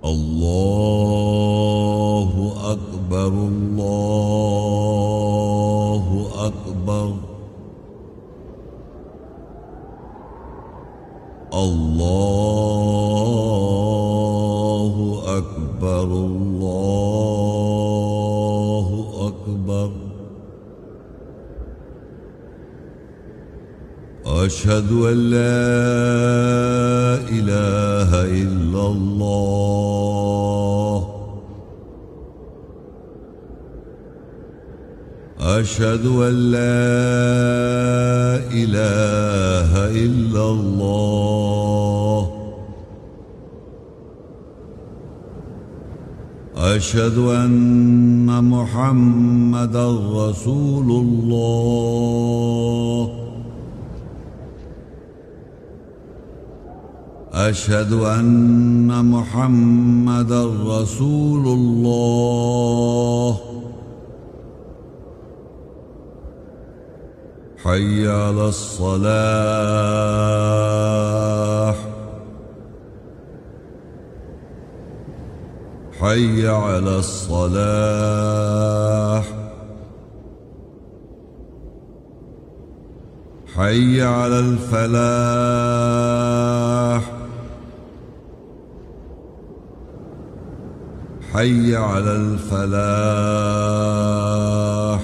الله أكبر الله أكبر الله أكبر الله أكبر أشهد أن لا إله إلا الله أشهد أن لا إله إلا الله أشهد أن محمدًا رسول الله أشهد أن محمدًا رسول الله حي على الصلاة حي على الصلاة حي على الفلاح حي على الفلاح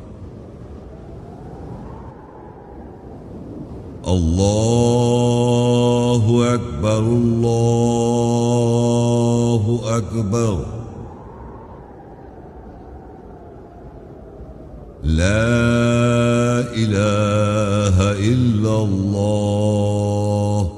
الله أكبر الله أكبر لا إله إلا الله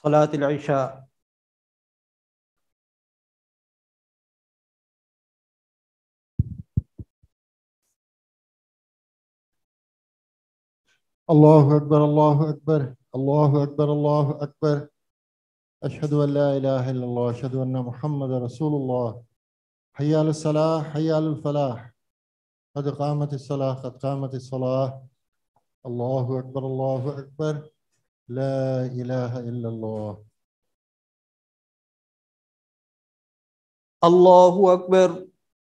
Salat-al-Isha. الله أكبر الله أكبر الله أكبر الله أكبر. أشهد أن لا إله إلا الله، أشهد أن محمد رسول الله. حي على الصلاة، حي على الفلاح، قد قامت الصلاة، قد قامت الصلاة. الله أكبر الله أكبر، لا إله إلا الله. الله أكبر.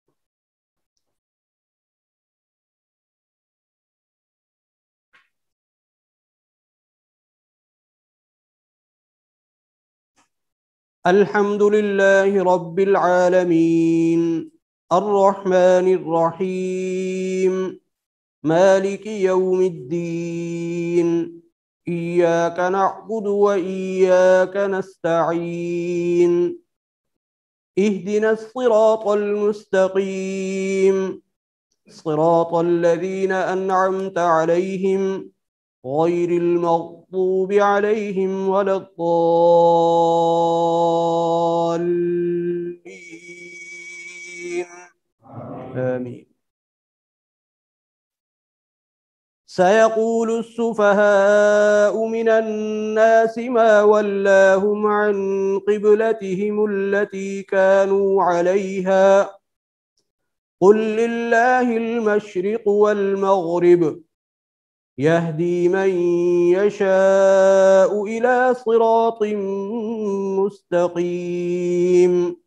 الحمد لله رب العالمين الرحمن الرحيم مالك يوم الدين إياك نعبد وإياك نستعين اهدنا الصراط المستقيم صراط الذين أنعمت عليهم غير المغضوب عليهم ولا الضالين آمين. سيقول السفهاء من الناس ما ولاهم عن قبلتهم التي كانوا عليها قل لله المشرق والمغرب يهدي من يشاء إلى صراط مستقيم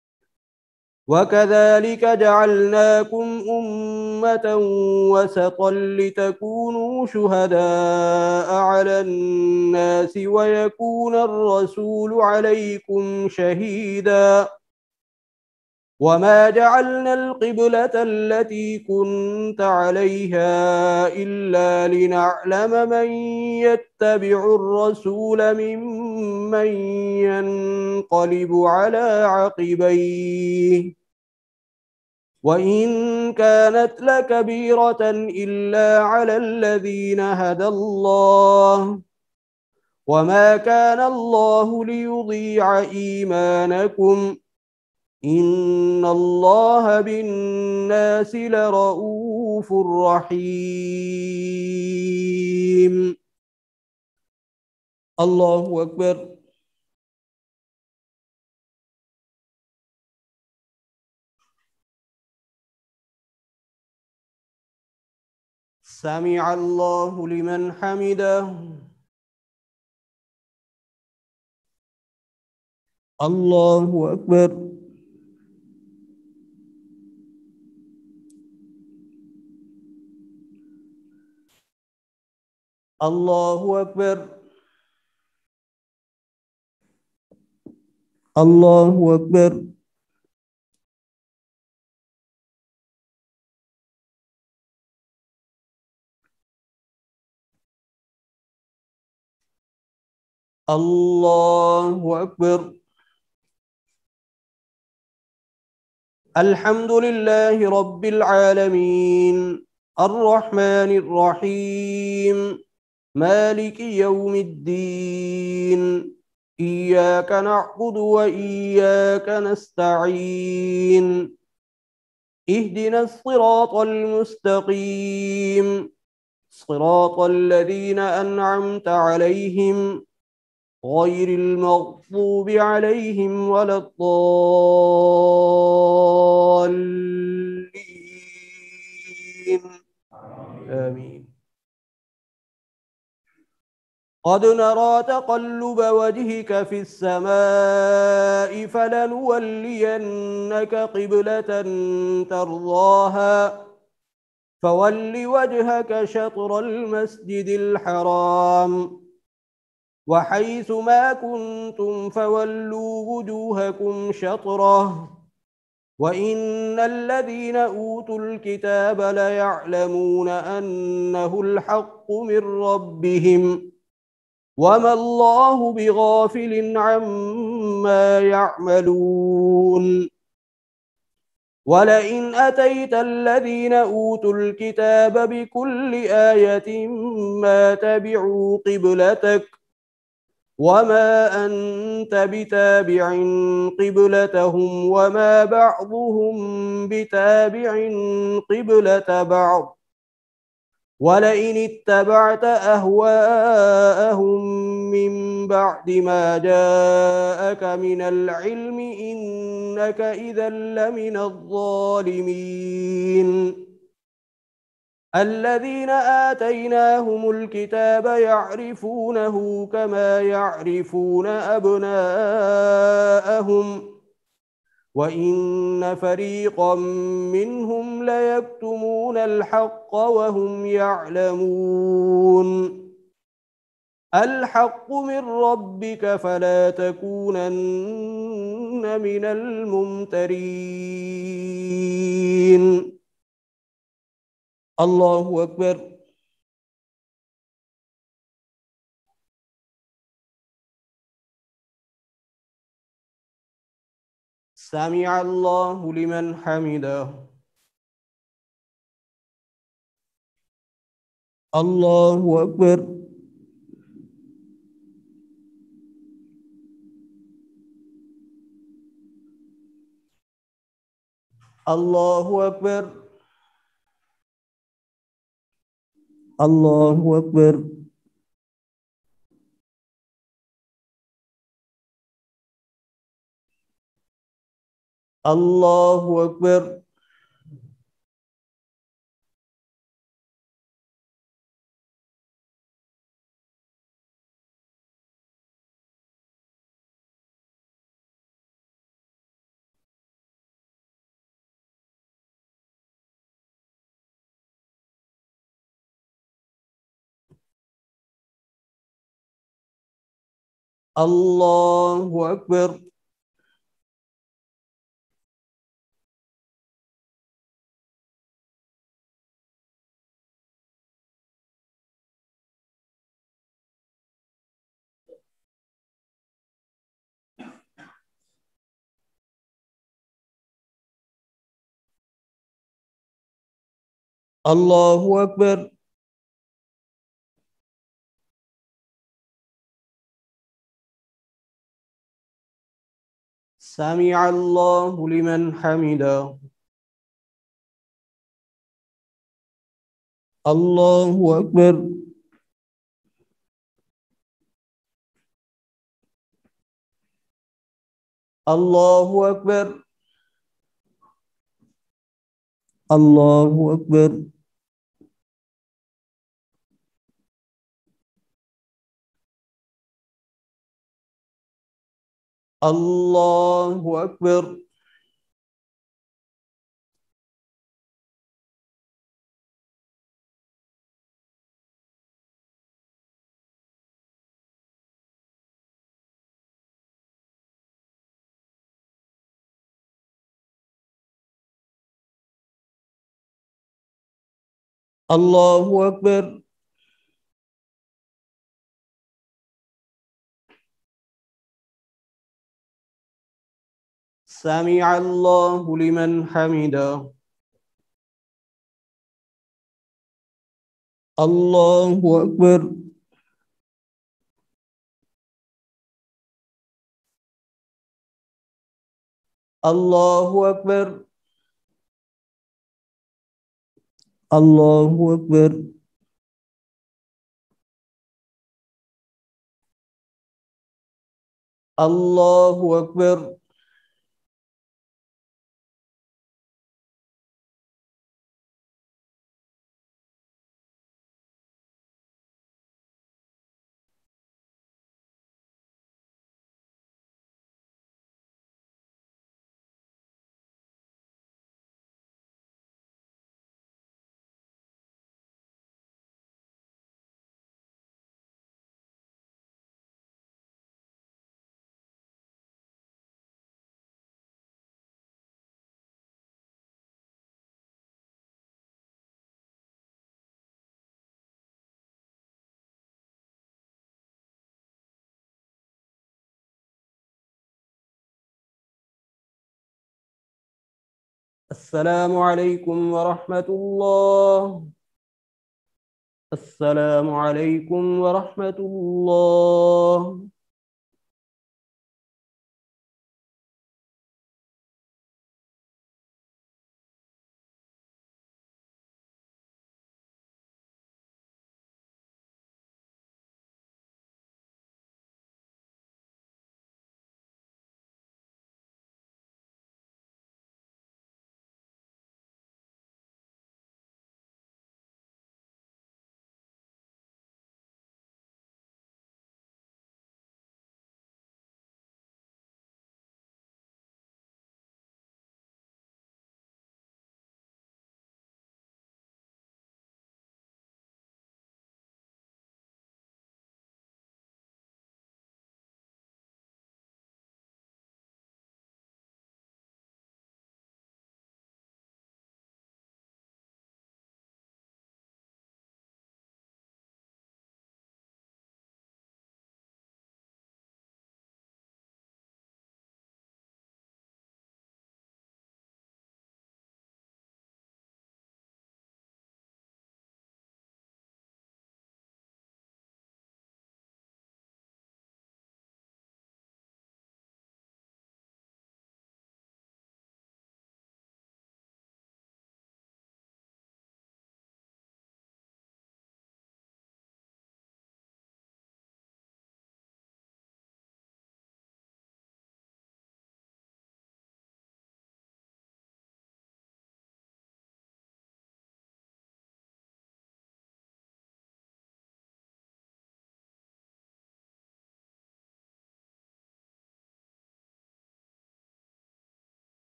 وكذلك جعلناكم أمة وسطا لتكونوا شهداء على الناس ويكون الرسول عليكم شهيدا وما جعلنا القبلة التي كنت عليها إلا لنعلم من يتبع الرسول ممن ينقلب على عقبيه وإن كانت لكبيرة إلا على الذين هدى الله وما كان الله ليضيع إيمانكم إن الله بالناس لرؤوف رحيم. الله أكبر. سمع الله لمن حمده. الله أكبر. الله أكبر. الله أكبر. الله أكبر. الحمد لله رب العالمين الرحمن الرحيم مالك يوم الدين إياك نعبد وإياك نستعين اهدنا الصراط المستقيم صراط الذين أنعمت عليهم غير المغضوب عليهم ولا الضالين آمين. قد نرى تقلب وجهك في السماء فلنولينك قبلة ترضاها فول وجهك شطر المسجد الحرام وحيث ما كنتم فولوا وجوهكم شطره وإن الذين أوتوا الكتاب ليعلمون أنه الحق من ربهم وما الله بغافل عما يعملون ولئن أتيت الذين أوتوا الكتاب بكل آية ما تبعوا قبلتك وما أنت بتابع قبلتهم وما بعضهم بتابع قبلة بعض ولئن اتبعت أهواءهم من بعد ما جاءك من العلم إنك إذا لمن الظالمين الذين آتيناهم الكتاب يعرفونه كما يعرفون أبناءهم وإن فريقا منهم ليكتمون الحق وهم يعلمون الحق من ربك فلا تكونن من الممترين الله أكبر سمع الله لمن حمده الله أكبر الله أكبر الله أكبر الله أكبر الله أكبر الله أكبر سمع الله لمن حمده الله أكبر الله أكبر الله أكبر الله أكبر الله أكبر سمع الله لمن حمده الله أكبر الله أكبر الله أكبر الله أكبر السلام عليكم ورحمة الله السلام عليكم ورحمة الله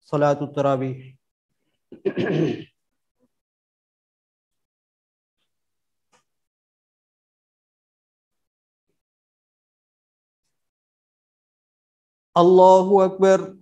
Salat-al-Taraweeh. Allahu Akbar.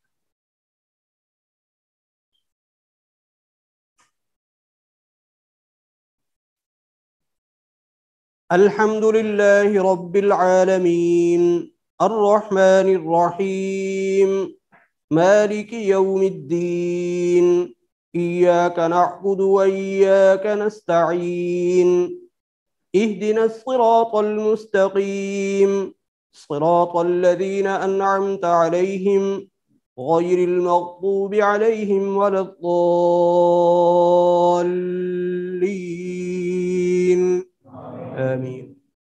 Alhamdulillahi Rabbil Alamin. Ar-Rahmanir Rahim. Maliki Yawmiddin. Iyyaka na'budu wa iyyaka nasta'in. اهدنا الصراط المستقيم صراط الذين أنعمت عليهم غير المغضوب عليهم ولا الضالين آمين.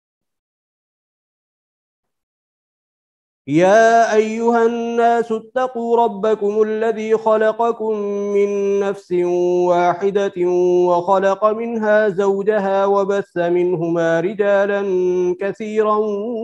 يا أيها الناس اتقوا ربكم الذي خلقكم من نفس واحدة وخلق منها زوجها وبث منهما رجالا كثيرا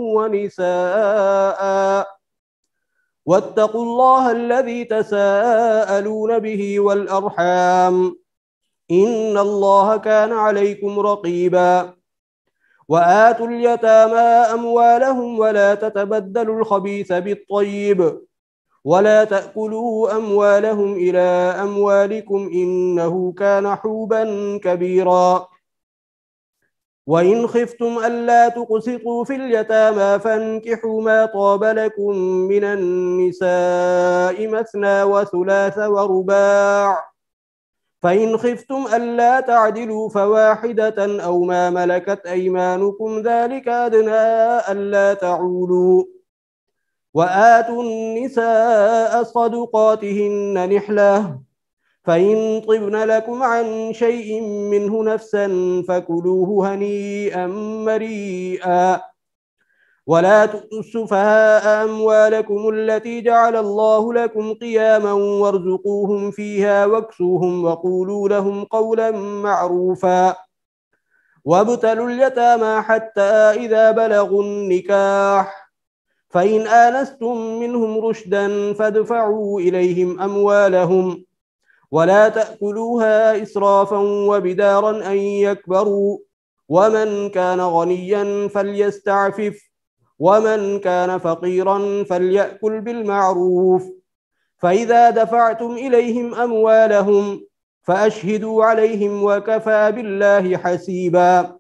ونساء واتقوا الله الذي تساءلون به والأرحام إن الله كان عليكم رقيبا. وآتوا اليتامى أموالهم ولا تتبدلوا الخبيث بالطيب ولا تأكلوا أموالهم إلى أموالكم إنه كان حوبا كبيرا. وإن خفتم ألا تقسطوا في اليتامى فانكحوا ما طاب لكم من النساء مثنى وثلاث ورباع فإن خفتم ألا تعدلوا فواحدة أو ما ملكت أيمانكم ذلك أدنى ألا تعولوا. وآتوا النساء صدقاتهن نحلة فإن طبن لكم عن شيء منه نفسا فكلوه هنيئا مريئا. ولا تؤتوا السفهاء أموالكم التي جعل الله لكم قياما وارزقوهم فيها واكسوهم وقولوا لهم قولا معروفا. وابتلوا اليتامى حتى إذا بلغوا النكاح فإن آنستم منهم رشدا فادفعوا إليهم أموالهم ولا تأكلوها إسرافا وبدارا أن يكبروا. ومن كان غنيا فليستعفف ومن كان فقيرا فليأكل بالمعروف. فإذا دفعتم إليهم أموالهم فأشهدوا عليهم وكفى بالله حسيبا.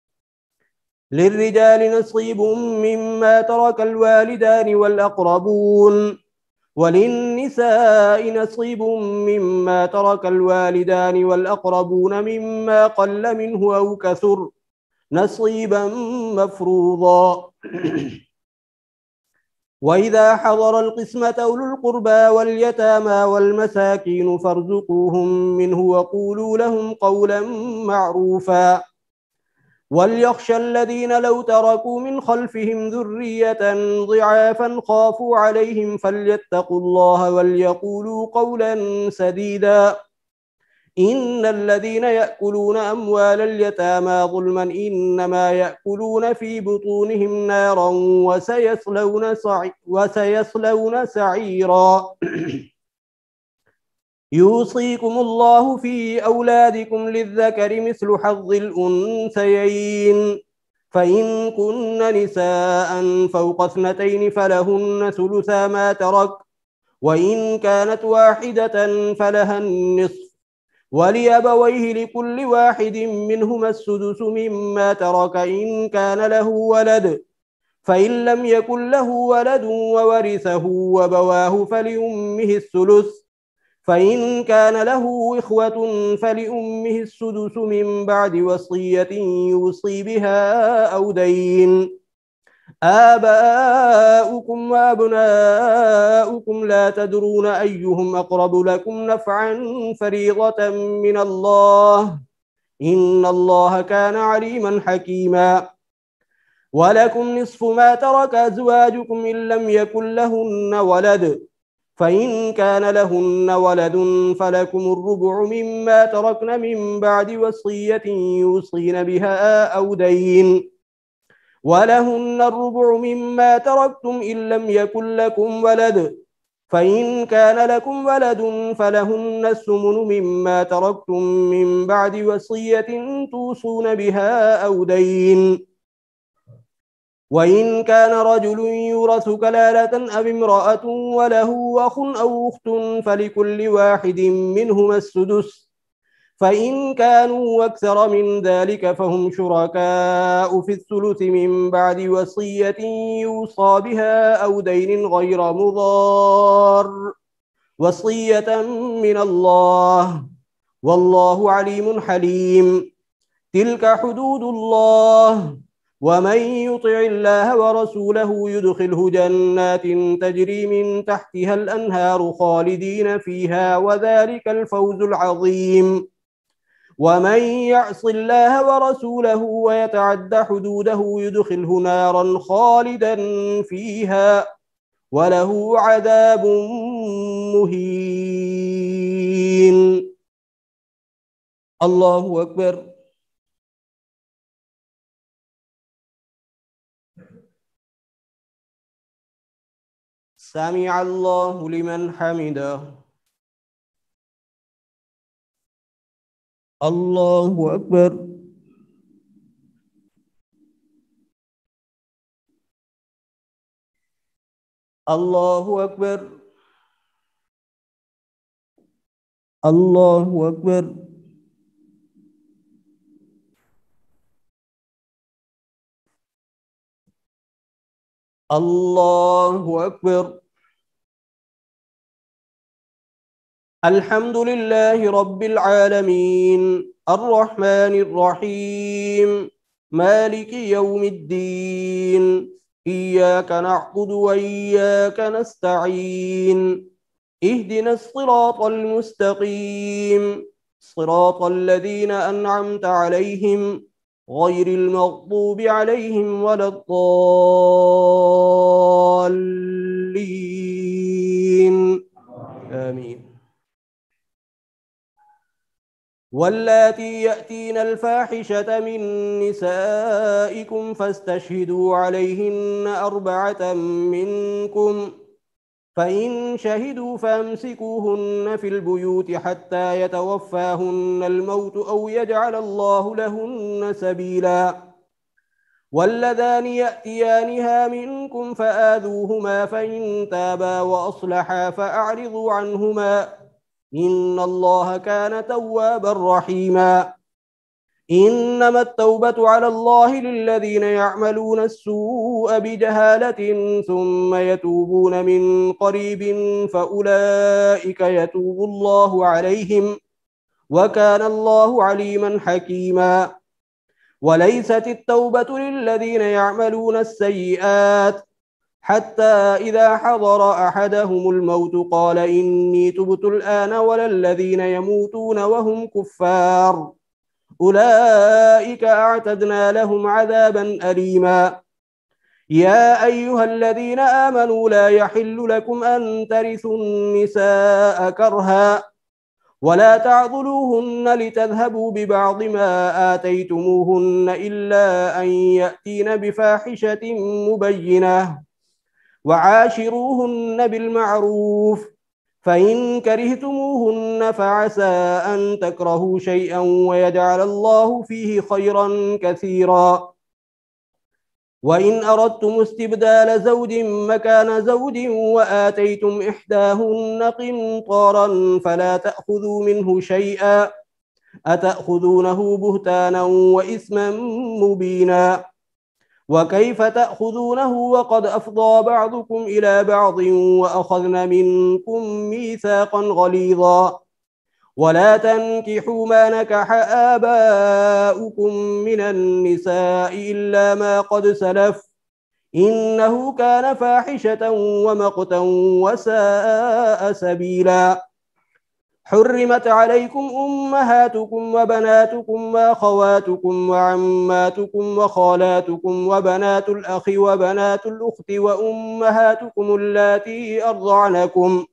للرجال نصيب مما ترك الوالدان والأقربون وللنساء نصيب مما ترك الوالدان والأقربون مما قل منه أو كثر نصيبا مفروضا. وإذا حضر القسمة أولو القربى واليتامى والمساكين فارزقوهم منه وقولوا لهم قولا معروفا. وليخشى الذين لو تركوا من خلفهم ذرية ضعافا خافوا عليهم فليتقوا الله وليقولوا قولا سديدا. إن الذين يأكلون أموال اليتامى ظلما إنما يأكلون في بطونهم نارا وسيصلون سعيرا. يوصيكم الله في أولادكم للذكر مثل حظ الأنثيين فإن كن نساء فوق 2 فلهن ثلثا ما ترك وإن كانت واحدة فلها النصف ولأبويه لكل واحد منهما السدس مما ترك إن كان له ولد فإن لم يكن له ولد وورثه وأبواه فلأمه الثلث فإن كان له إخوة فلأمه السدس من بعد وصية يوصي بها أو دين. آباؤكم وأبناؤكم لا تدرون أيهم أقرب لكم نفعا فريضة من الله إن الله كان عليما حكيما. ولكم نصف ما ترك أزواجكم إن لم يكن لهن ولد فإن كان لهن ولد فلكم الربع مما تركن من بعد وصية يوصين بها أو دين. ولهن الربع مما تركتم إن لم يكن لكم ولد فإن كان لكم ولد فلهن الثمن مما تركتم من بعد وصية توصون بها أو دين. وإن كان رجل يورث كلالة أو امرأة وله أخ أو أخت فلكل واحد منهما السدس، فإن كانوا أكثر من ذلك فهم شركاء في الثلث من بعد وصية يوصى بها أو دين غير مضار، وصية من الله، والله عليم حليم. تلك حدود الله، ومن يطع الله ورسوله يدخله جنات تجري من تحتها الأنهار خالدين فيها، وذلك الفوز العظيم. ومن يعص الله ورسوله ويتعد حدوده يدخله نارا خالدا فيها، وله عذاب مهين. الله أكبر. سمع الله لمن حمده. الله أكبر. الله أكبر. الله أكبر. الله أكبر. الحمد لله رب العالمين الرحمن الرحيم مالك يوم الدين، إياك نعبد وإياك نستعين، اهدنا الصراط المستقيم صراط الذين أنعمت عليهم غير المغضوب عليهم ولا الضالين، آمين. واللاتي يأتين الفاحشة من نسائكم فاستشهدوا عليهن أربعة منكم، فإن شهدوا فامسكوهن في البيوت حتى يتوفاهن الموت أو يجعل الله لهن سبيلا. واللذان يأتيانها منكم فآذوهما، فإن تابا وأصلحا فأعرضوا عنهما، إن الله كان توابا رحيما. إنما التوبة على الله للذين يعملون السوء بجهالة ثم يتوبون من قريب فأولئك يتوب الله عليهم، وكان الله عليما حكيما. وليست التوبة للذين يعملون السيئات حتى إذا حضر أحدهم الموت قال إني تبت الآن، ولا الذين يموتون وهم كفار، أولئك أعتدنا لهم عذابا أليما. يا أيها الذين آمنوا لا يحل لكم أن ترثوا النساء كرها، ولا تعضلوهن لتذهبوا ببعض ما آتيتموهن إلا أن يأتين بفاحشة مبينة، وعاشروهن بالمعروف، فإن كرهتموهن فعسى أن تكرهوا شيئا ويجعل الله فيه خيرا كثيرا. وإن أردتم استبدال زوج مكان زوج وآتيتم إحداهن قنطارا فلا تأخذوا منه شيئا، أتأخذونه بهتانا وإثما مبينا، وكيف تأخذونه وقد أفضى بعضكم إلى بعض وأخذن منكم ميثاقا غليظا. ولا تنكحوا ما نكح آباؤكم من النساء إلا ما قد سلف، إنه كان فاحشة ومقتا وساء سبيلا. حرمت عليكم أمهاتكم وبناتكم وأخواتكم وعماتكم وخالاتكم وبنات الأخ وبنات الأخت وأمهاتكم اللاتي أرضعنكم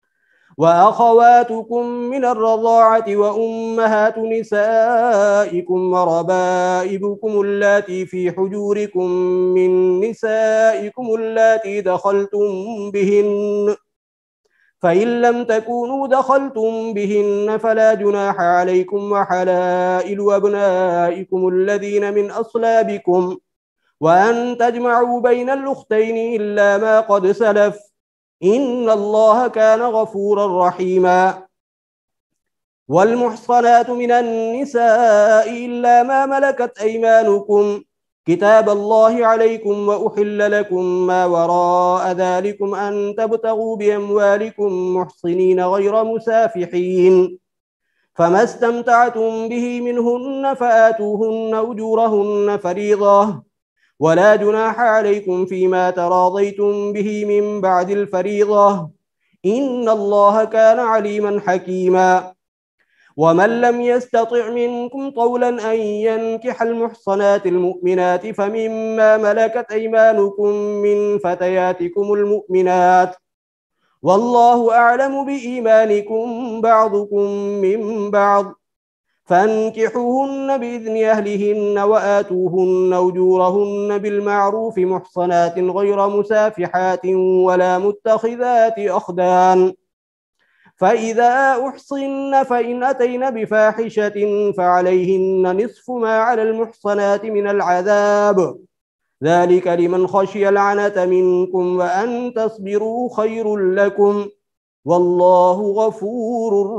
وأخواتكم من الرضاعة وأمهات نسائكم وربائبكم اللاتي في حجوركم من نسائكم اللاتي دخلتم بهن، فإن لم تكونوا دخلتم بهن فلا جناح عليكم وحلائل أبنائكم الذين من أصلابكم وأن تجمعوا بين الأختين إلا ما قد سلف إن الله كان غفورا رحيما. والمحصنات من النساء إلا ما ملكت أيمانكم كتاب الله عليكم وأحل لكم ما وراء ذلكم أن تبتغوا بأموالكم محصنين غير مسافحين فما استمتعتم به منهن فآتوهن أجورهن فريضة ولا جناح عليكم فيما تراضيتم به من بعد الفريضة إن الله كان عليما حكيما. ومن لم يستطع منكم طولا أن ينكح المحصنات المؤمنات فمما ملكت أيمانكم من فتياتكم المؤمنات والله أعلم بإيمانكم بعضكم من بعض فانكحوهن بإذن أهلهن وآتوهن أجورهن بالمعروف محصنات غير مسافحات ولا متخذات أخدان فإذا أحصن فإن أتين بفاحشة فعليهن نصف ما على المحصنات من العذاب ذلك لمن خشي العنة منكم وأن تصبروا خير لكم والله غفور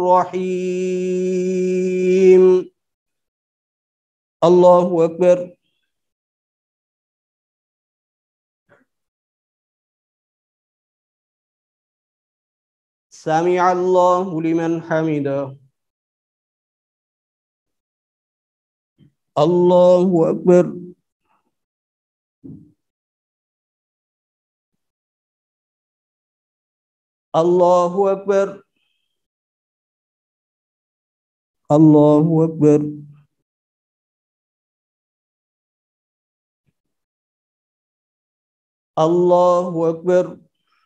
رحيم. الله أكبر. سمع الله لمن حمده. الله أكبر. الله أكبر. الله أكبر. الله أكبر.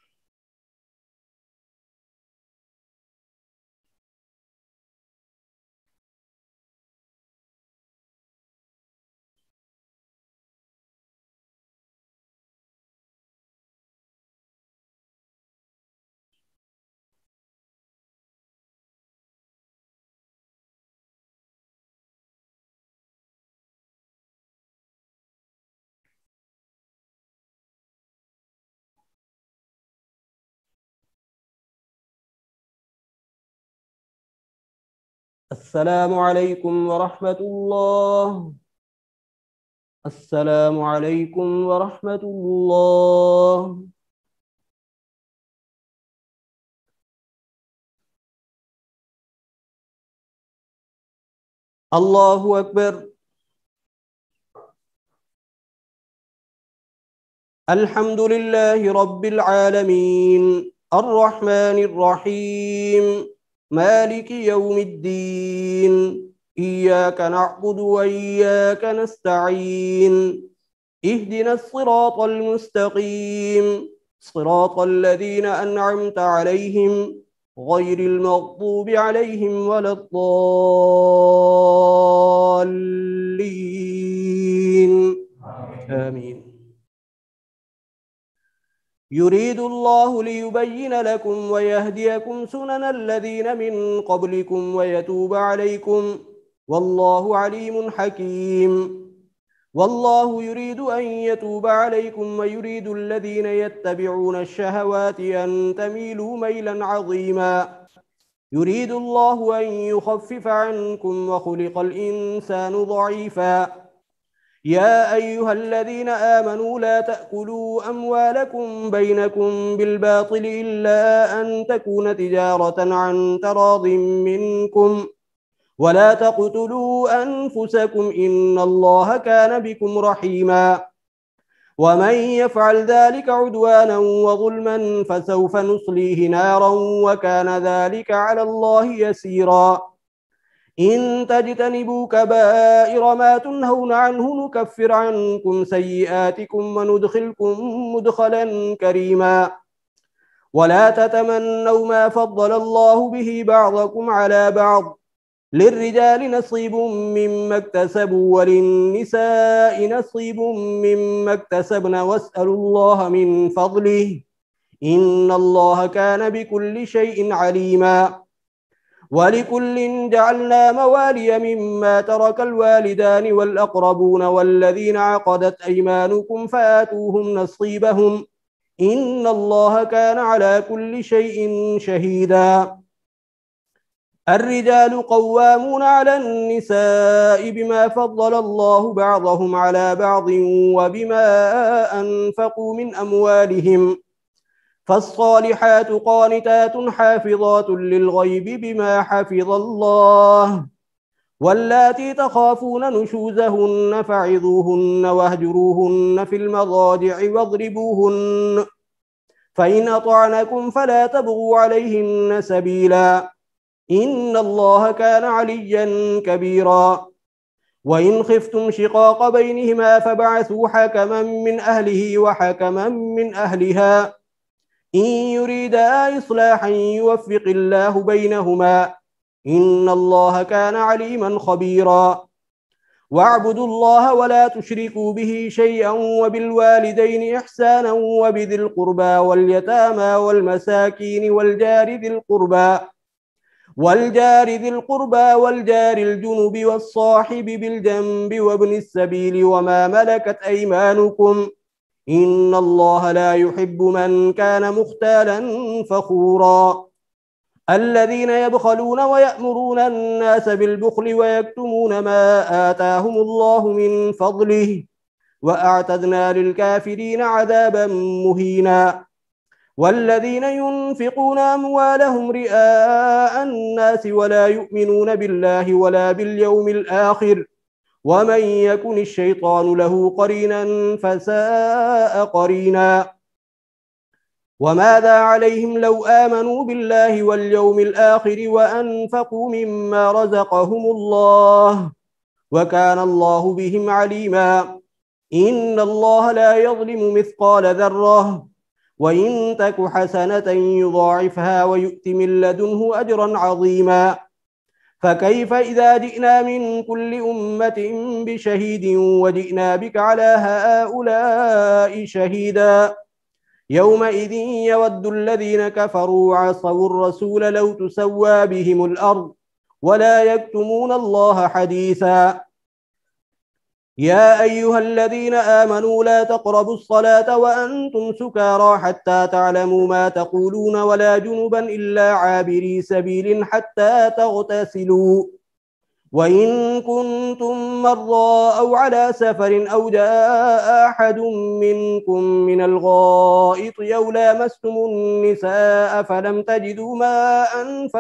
السلام عليكم ورحمة الله. السلام عليكم ورحمة الله. الله أكبر. الحمد لله رب العالمين الرحمن الرحيم مالك يوم الدين إياك نعبد وإياك نستعين اهدنا الصراط المستقيم صراط الذين أنعمت عليهم غير المغضوب عليهم ولا الضالين آمين. يريد الله ليبين لكم ويهديكم سنن الذين من قبلكم ويتوب عليكم والله عليم حكيم. والله يريد أن يتوب عليكم ويريد الذين يتبعون الشهوات أن تميلوا ميلا عظيما. يريد الله أن يخفف عنكم وخلق الإنسان ضعيفا. يا أيها الذين آمنوا لا تأكلوا أموالكم بينكم بالباطل إلا أن تكون تجارة عن تراض منكم ولا تقتلوا أنفسكم إن الله كان بكم رحيما. ومن يفعل ذلك عدوانا وظلما فسوف نصليه نارا وكان ذلك على الله يسيرا. إن تجتنبوا كبائر ما تنهون عنه نكفر عنكم سيئاتكم وندخلكم مدخلا كريما. ولا تتمنوا ما فضل الله به بعضكم على بعض للرجال نصيب مما اكتسبوا وللنساء نصيب مما اكتسبن واسألوا الله من فضله إن الله كان بكل شيء عليما. ولكل جعلنا موالي مما ترك الوالدان والأقربون والذين عقدت أيمانكم فآتوهم نصيبهم إن الله كان على كل شيء شهيدا. الرجال قوامون على النساء بما فضل الله بعضهم على بعض وبما أنفقوا من أموالهم، فالصالحات قانتات حافظات للغيب بما حفظ الله، واللاتي تخافون نشوزهن فعظوهن واهجروهن في المضاجع واضربوهن، فإن أطعنكم فلا تبغوا عليهن سبيلا إن الله كان عليا كبيرا. وإن خفتم شقاق بينهما فبعثوا حكما من أهله وحكما من أهلها إن يريدا إصلاحا يوفق الله بينهما إن الله كان عليما خبيرا. واعبدوا الله ولا تشركوا به شيئا وبالوالدين إحسانا وبذي القربى واليتامى والمساكين والجار ذي القربى والجار الجنب والصاحب بالجنب وابن السبيل وما ملكت أيمانكم إن الله لا يحب من كان مختالا فخورا. الذين يبخلون ويأمرون الناس بالبخل ويكتمون ما آتاهم الله من فضله وأعتدنا للكافرين عذابا مهينا. والذين ينفقون أموالهم رئاء الناس ولا يؤمنون بالله ولا باليوم الآخر ومن يكن الشيطان له قرينا فساء قرينا. وماذا عليهم لو آمنوا بالله واليوم الآخر وأنفقوا مما رزقهم الله وكان الله بهم عليما. إن الله لا يظلم مثقال ذرة وإن تك حسنة يضاعفها ويؤت من لدنه أجرا عظيما. فكيف إذا جئنا من كل أمة بشهيد وجئنا بك على هؤلاء شهيدا يومئذ يود الذين كفروا وعصوا الرسول لو تسوى بهم الأرض ولا يكتمون الله حديثا. يا أيها الذين آمنوا لا تقربوا الصلاة وأنتم سكارى حتى تعلموا ما تقولون ولا جنبا إلا عابري سبيل حتى تغتسلوا وإن كنتم مرضى أو على سفر أو جاء أحد منكم من الغائط أو لامستم النساء فلم تجدوا ماء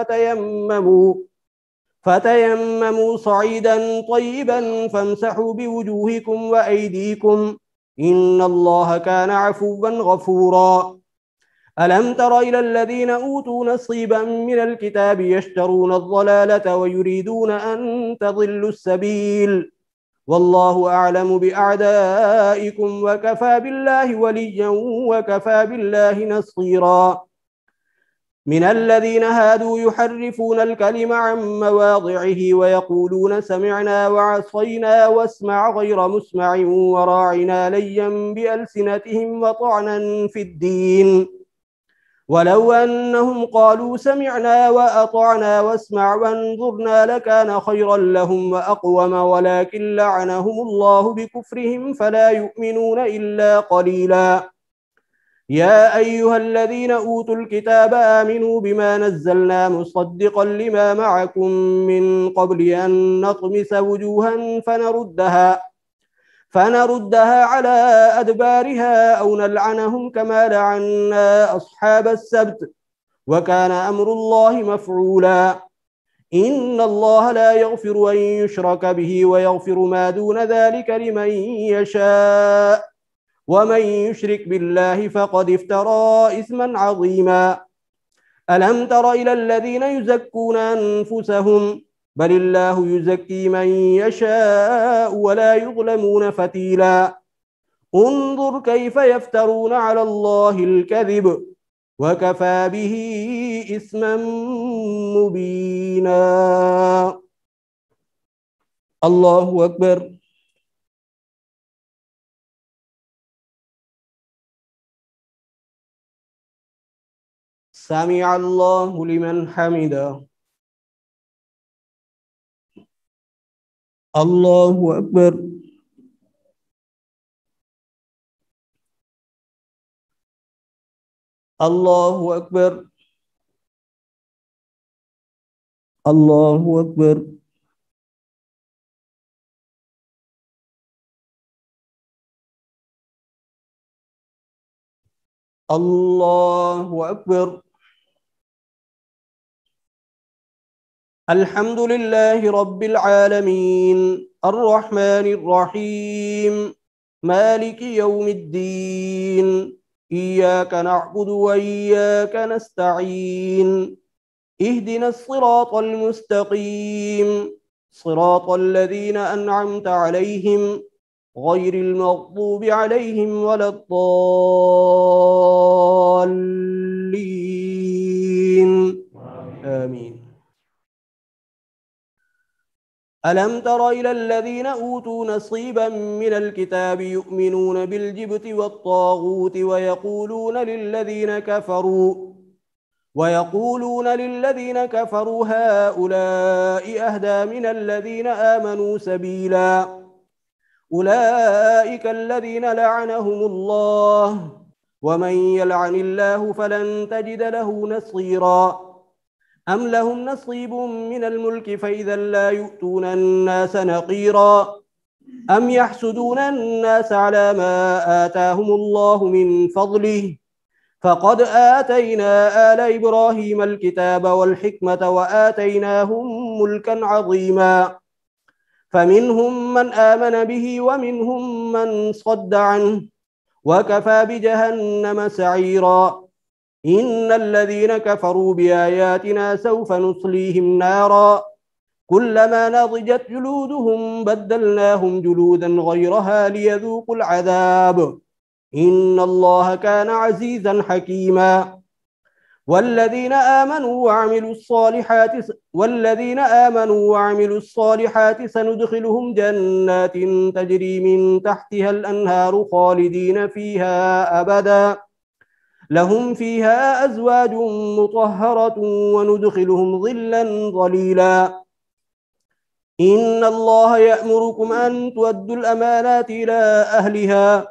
فتيمموا صعيدا طيبا فامسحوا بوجوهكم وأيديكم إن الله كان عفوا غفورا. ألم تر إلى الذين أوتوا نصيبا من الكتاب يشترون الضلالة ويريدون أن تضلوا السبيل والله أعلم بأعدائكم وكفى بالله وليا وكفى بالله نصيرا. من الذين هادوا يحرفون الكلم عن مواضعه ويقولون سمعنا وعصينا واسمع غير مسمع وراعنا ليا بألسنتهم وطعنا في الدين ولو أنهم قالوا سمعنا وأطعنا واسمع وانظرنا لكان خيرا لهم وأقوم ولكن لعنهم الله بكفرهم فلا يؤمنون إلا قليلا. يا أيها الذين أوتوا الكتاب آمنوا بما نزلنا مصدقا لما معكم من قبل أن نطمس وجوها فنردها على أدبارها أو نلعنهم كما لعنا أصحاب السبت وكان أمر الله مفعولا. إن الله لا يغفر أن يشرك به ويغفر ما دون ذلك لمن يشاء ومن يشرك بالله فقد افترى إثما عظيما. ألم تر إلى الذين يزكون أنفسهم بل الله يزكي من يشاء ولا يظلمون فتيلا. انظر كيف يفترون على الله الكذب وكفى به إثما مبينا. الله أكبر. سمع الله لمن حمده. الله أكبر. الله أكبر. الله أكبر. الله أكبر. الحمد لله رب العالمين الرحمن الرحيم مالك يوم الدين إياك نعبد وإياك نستعين اهدنا الصراط المستقيم صراط الذين أنعمت عليهم غير المغضوب عليهم ولا الضالين آمين. ألم تر إلى الذين أوتوا نصيبا من الكتاب يؤمنون بالجبت والطاغوت ويقولون للذين كفروا هؤلاء أهدى من الذين آمنوا سبيلا أولئك الذين لعنهم الله ومن يلعن الله فلن تجد له نصيرا أم لهم نصيب من الملك فإذا لا يؤتون الناس نقيرا أم يحسدون الناس على ما آتاهم الله من فضله فقد آتينا آل إبراهيم الكتاب والحكمة وآتيناهم ملكا عظيما فمنهم من آمن به ومنهم من صد عنه وكفى بجهنم سعيرا إن الذين كفروا بآياتنا سوف نصليهم نارا كلما نضجت جلودهم بدلناهم جلودا غيرها ليذوقوا العذاب إن الله كان عزيزا حكيما والذين آمنوا وعملوا الصالحات سندخلهم جنات تجري من تحتها الأنهار خالدين فيها أبدا لهم فيها أزواج مطهرة وندخلهم ظلا ظليلا إن الله يأمركم أن تؤدوا الأمانات إلى أهلها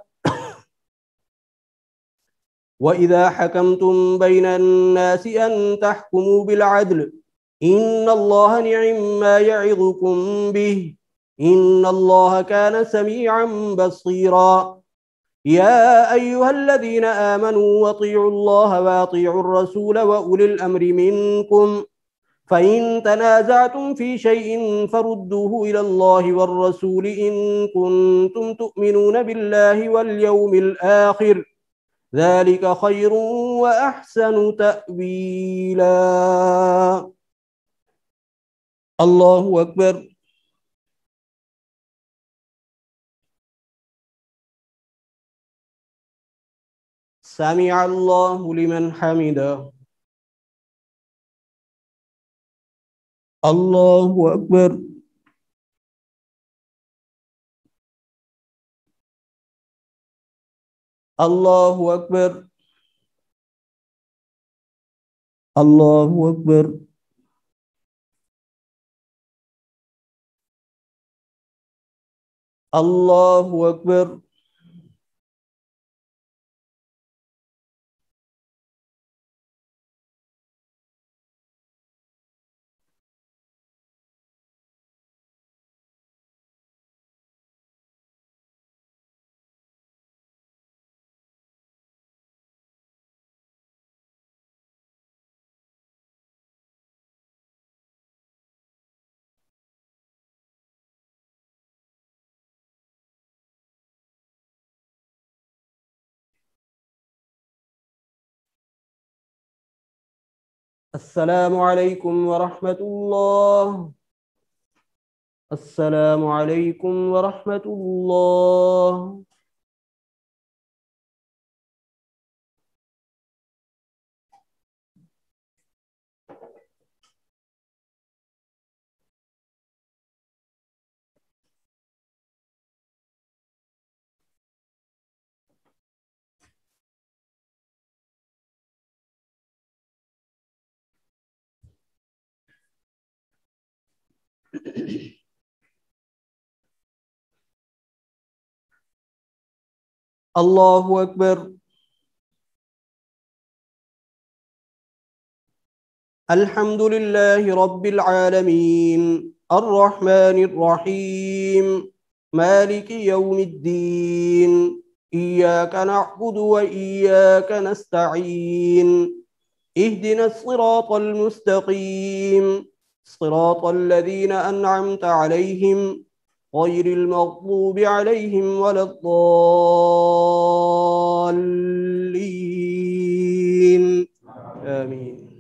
وإذا حكمتم بين الناس أن تحكموا بالعدل إن الله نعم ما يعظكم به إن الله كان سميعا بصيرا يا أيها الذين آمنوا أطيعوا الله وأطيعوا الرسول وأولي الأمر منكم فإن تنازعتم في شيء فردوه إلى الله والرسول إن كنتم تؤمنون بالله واليوم الآخر ذلك خير وأحسن تأويلا. الله أكبر. سمع الله لمن حمده. الله أكبر. الله أكبر. الله أكبر. الله أكبر. السلام عليكم ورحمة الله. السلام عليكم ورحمة الله. الله أكبر. الحمد لله رب العالمين الرحمن الرحيم مالك يوم الدين إياك نعبد وإياك نستعين اهدنا الصراط المستقيم صراط الذين أنعمت عليهم غير المغضوب عليهم ولا الضالين آمين.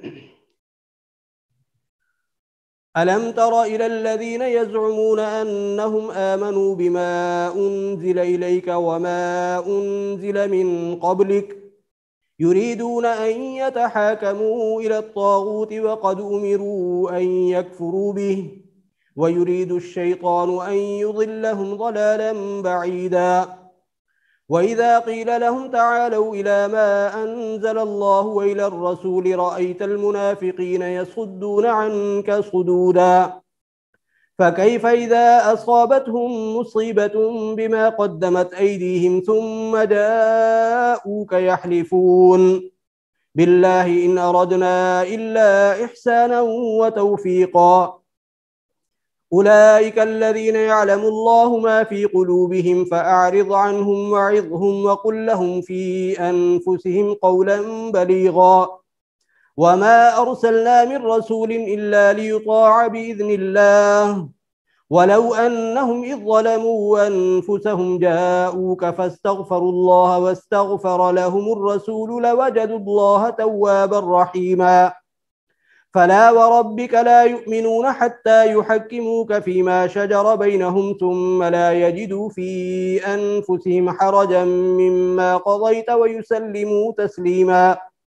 ألم تر إلى الذين يزعمون أنهم آمنوا بما أنزل إليك وما أنزل من قبلك يريدون أن يتحاكموا إلى الطاغوت وقد أمروا أن يكفروا به ويريد الشيطان أن يضلهم ضلالا بعيدا وإذا قيل لهم تعالوا إلى ما أنزل الله وإلى الرسول رأيت المنافقين يصدون عنك صدودا فكيف إذا أصابتهم مصيبة بما قدمت أيديهم ثم جاءوك يحلفون بالله إن أردنا إلا إحسانا وتوفيقا أولئك الذين يعلم الله ما في قلوبهم فأعرض عنهم وعظهم وقل لهم في أنفسهم قولا بليغا وما أرسلنا من رسول إلا ليطاع بإذن الله ولو أنهم إذ ظلموا أنفسهم جاءوك فاستغفروا الله واستغفر لهم الرسول لوجدوا الله توابا رحيما فلا وربك لا يؤمنون حتى يحكموك فيما شجر بينهم ثم لا يجدوا في أنفسهم حرجا مما قضيت ويسلموا تسليما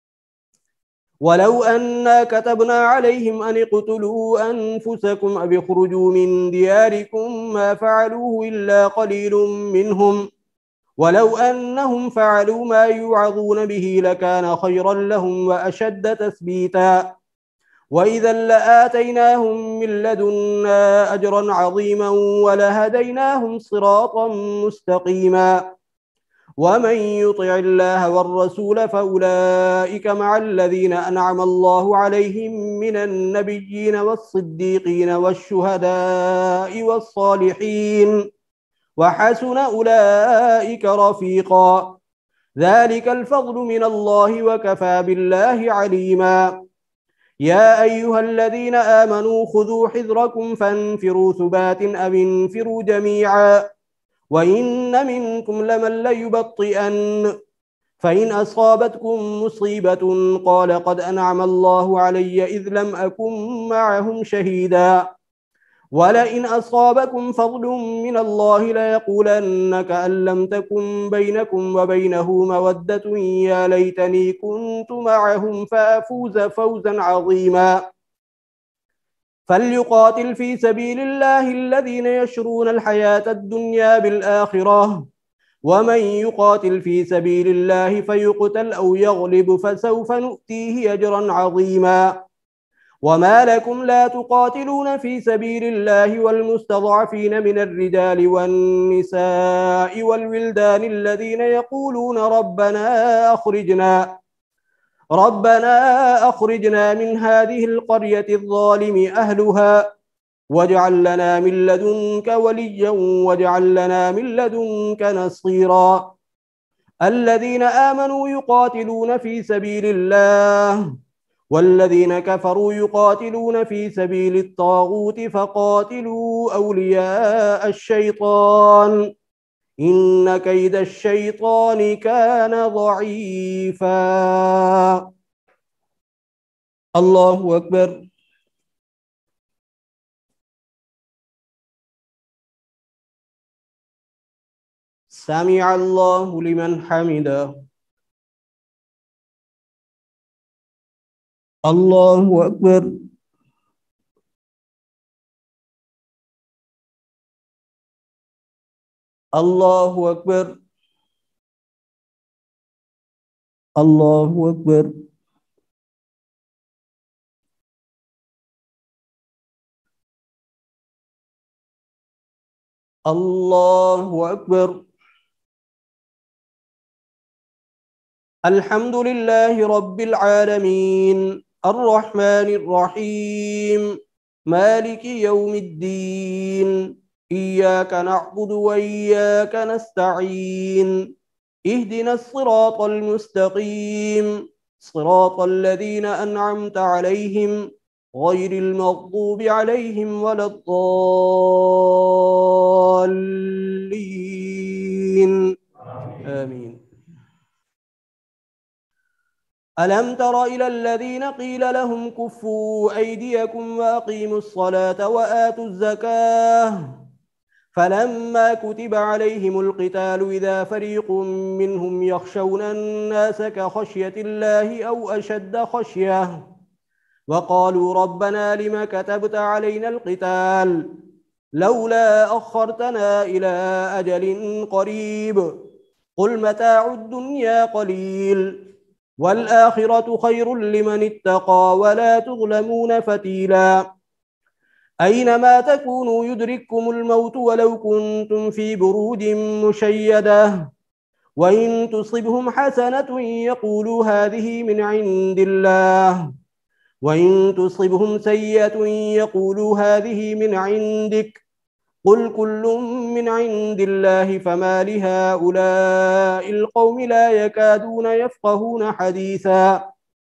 ولو أنا كتبنا عليهم أن اقتلوا أنفسكم أو اخرجوا من دياركم ما فعلوه إلا قليل منهم ولو أنهم فعلوا ما يوعظون به لكان خيرا لهم وأشد تثبيتا وإذا لآتيناهم من لدنا أجرا عظيما ولهديناهم صراطا مستقيما ومن يطع الله والرسول فأولئك مع الذين أنعم الله عليهم من النبيين والصديقين والشهداء والصالحين وحسن أولئك رفيقا ذلك الفضل من الله وكفى بالله عليما يا أيها الذين آمنوا خذوا حذركم فانفروا ثبات أو انفروا جميعا وإن منكم لمن ليبطئن فإن أصابتكم مصيبة قال قد أنعم الله علي إذ لم أكن معهم شهيدا ولئن أصابكم فضل من الله ليقولن كأن لم تكن بينكم وبينه مودة يا ليتني كنت معهم فأفوز فوزا عظيما فليقاتل في سبيل الله الذين يشرون الحياة الدنيا بالآخرة ومن يقاتل في سبيل الله فيقتل أو يغلب فسوف نؤتيه أجرا عظيما وما لكم لا تقاتلون في سبيل الله والمستضعفين من الرجال والنساء والولدان الذين يقولون ربنا أخرجنا من هذه القرية الظالم أهلها واجعل لنا من لدنك وليا واجعل لنا من لدنك نصيرا الذين آمنوا يقاتلون في سبيل الله والذين كفروا يقاتلون في سبيل الطاغوت فقاتلوا أولياء الشيطان إن كيد الشيطان كان ضعيفا. الله أكبر. سمع الله لمن حمده. الله أكبر. الله أكبر. الله أكبر. الله أكبر. الحمد لله رب العالمين الرحمن الرحيم مالك يوم الدين إياك نعبد وإياك نستعين اهدنا الصراط المستقيم صراط الذين أنعمت عليهم غير المغضوب عليهم ولا الضالين آمين. ألم تر إلى الذين قيل لهم كفوا أيديكم وأقيموا الصلاة وآتوا الزكاة فلما كتب عليهم القتال إذا فريق منهم يخشون الناس كخشية الله أو أشد خشية وقالوا ربنا لم كتبت علينا القتال لولا أخرتنا إلى أجل قريب قل متاع الدنيا قليل والآخرة خير لمن اتقى ولا تظلمون فتيلا أينما تكونوا يدرككم الموت ولو كنتم في برود مشيدة وإن تصبهم حسنة يقولوا هذه من عند الله وإن تصبهم سيئة يقولوا هذه من عندك قل كل من عند الله فما لهؤلاء القوم لا يكادون يفقهون حديثا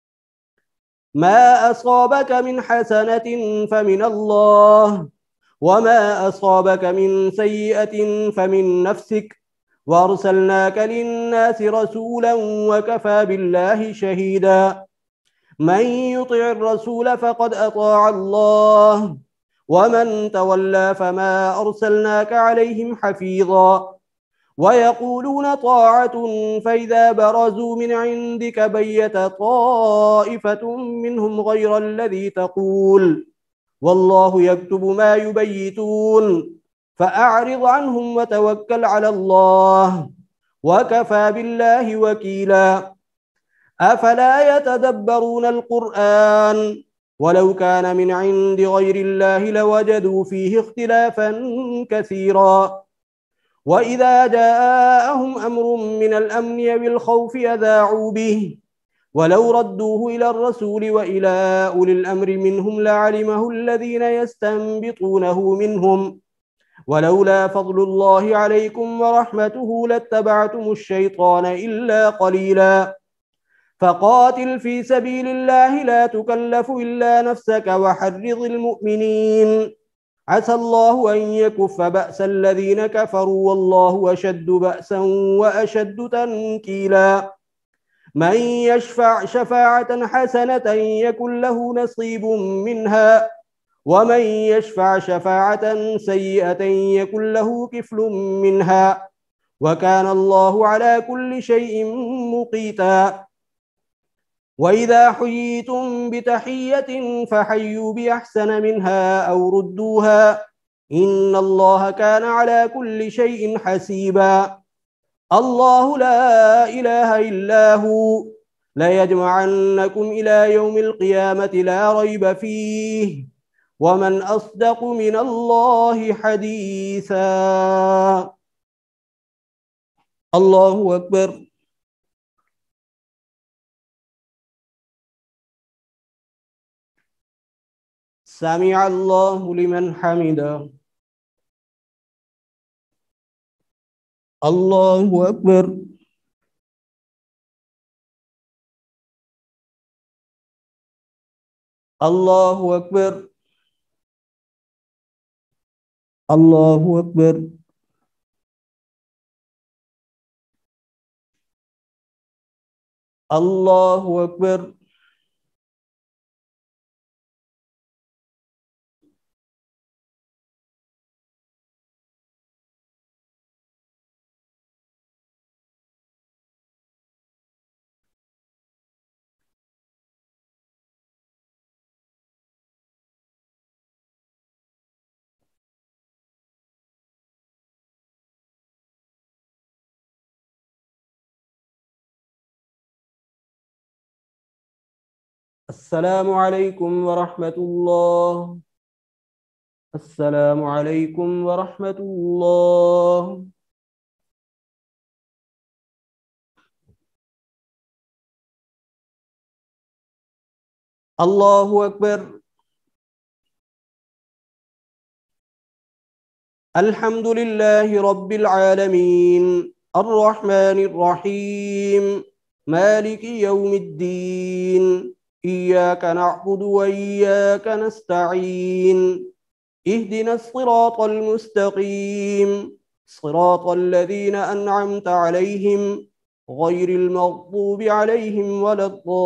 ما أصابك من حسنة فمن الله وما أصابك من سيئة فمن نفسك وأرسلناك للناس رسولا وكفى بالله شهيدا من يطع الرسول فقد أطاع الله ومن تولى فما أرسلناك عليهم حفيظا ويقولون طاعة فإذا برزوا من عندك بيت طائفة منهم غير الذي تقول والله يكتب ما يبيتون فأعرض عنهم وتوكل على الله وكفى بالله وكيلا أفلا يتدبرون القرآن ولو كان من عند غير الله لوجدوا فيه اختلافا كثيرا وإذا جاءهم أمر من الأمن بالخوف أذاعوا به ولو ردوه إلى الرسول وإلى أولي الأمر منهم لعلمه الذين يستنبطونه منهم ولولا فضل الله عليكم ورحمته لاتبعتم الشيطان إلا قليلا فقاتل في سبيل الله لا تكلف إلا نفسك وحرض المؤمنين عسى الله أن يكف بأس الذين كفروا والله أشد بأسا وأشد تنكيلا من يشفع شفاعة حسنة يكن له نصيب منها ومن يشفع شفاعة سيئة يكن له كفل منها وكان الله على كل شيء مقيتا وإذا حييتم بتحية فحيوا بأحسن منها أو ردوها إن الله كان على كل شيء حسيبا الله لا إله إلا هو ليجمعنكم إلى يوم القيامة لا ريب فيه ومن أصدق من الله حديثا. الله أكبر. سمع الله لمن حمده. الله أكبر. الله أكبر. الله أكبر. الله أكبر. السلام عليكم ورحمة الله. السلام عليكم ورحمة الله. الله أكبر. الحمد لله رب العالمين الرحمن الرحيم مالك يوم الدين إياك نعبد وإياك نستعين اهدنا الصراط المستقيم صراط الذين أنعمت عليهم غير المغضوب عليهم ولا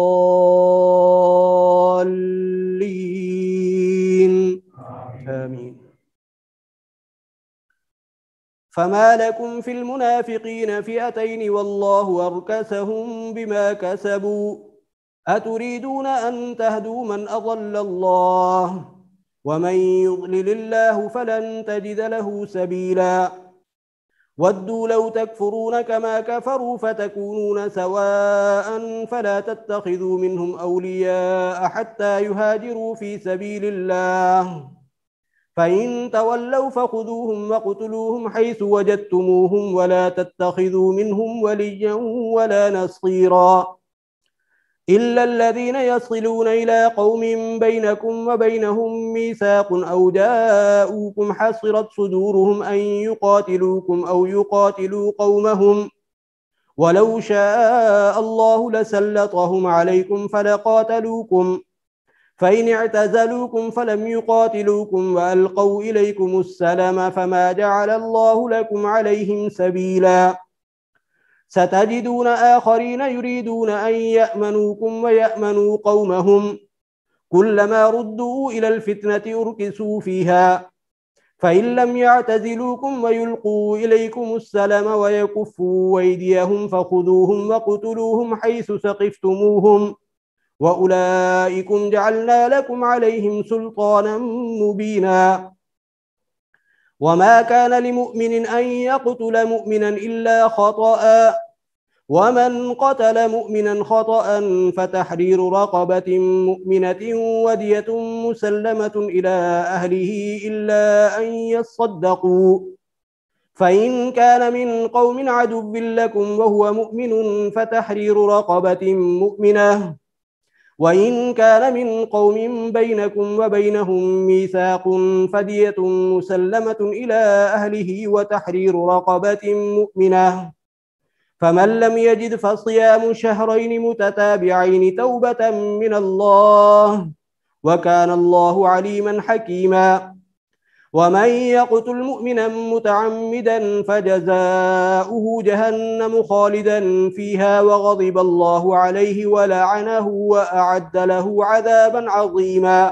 الضالين آمين. فما لكم في المنافقين فئتين والله أركسهم بما كسبوا أتريدون أن تهدوا من أضل الله ومن يضلل الله فلن تجد له سبيلا ودوا لو تكفرون كما كفروا فتكونون سواء فلا تتخذوا منهم أولياء حتى يهاجروا في سبيل الله فإن تولوا فخذوهم وقتلوهم حيث وجدتموهم ولا تتخذوا منهم وليا ولا نصيرا إلا الذين يصلون إلى قوم بينكم وبينهم ميثاق أو جاءوكم حصرت صدورهم أن يقاتلوكم أو يقاتلوا قومهم ولو شاء الله لسلطهم عليكم فلقاتلوكم فإن اعتزلوكم فلم يقاتلوكم وألقوا إليكم السلام فما جعل الله لكم عليهم سبيلا ستجدون آخرين يريدون أن يأمنوكم ويأمنوا قومهم كلما ردوا إلى الفتنة أركسوا فيها فإن لم يعتزلوكم ويلقوا إليكم السلام ويكفوا أيديهم فخذوهم وقتلوهم حيث ثقفتموهم وأولئكم جعلنا لكم عليهم سلطانا مبينا وما كان لمؤمن أن يقتل مؤمنا إلا خطأ ومن قتل مؤمنا خطأ فتحرير رقبة مؤمنة ودية مسلمة إلى أهله إلا أن يصدقوا فإن كان من قوم عدو لكم وهو مؤمن فتحرير رقبة مؤمنة وإن كان من قوم بينكم وبينهم ميثاق فدية مسلمة إلى أهله وتحرير رقبة مؤمنة فمن لم يجد فصيام شهرين متتابعين توبة من الله وكان الله عليما حكيما ومن يقتل مؤمنا متعمدا فجزاؤه جهنم خالدا فيها وغضب الله عليه ولعنه وأعد له عذابا عظيما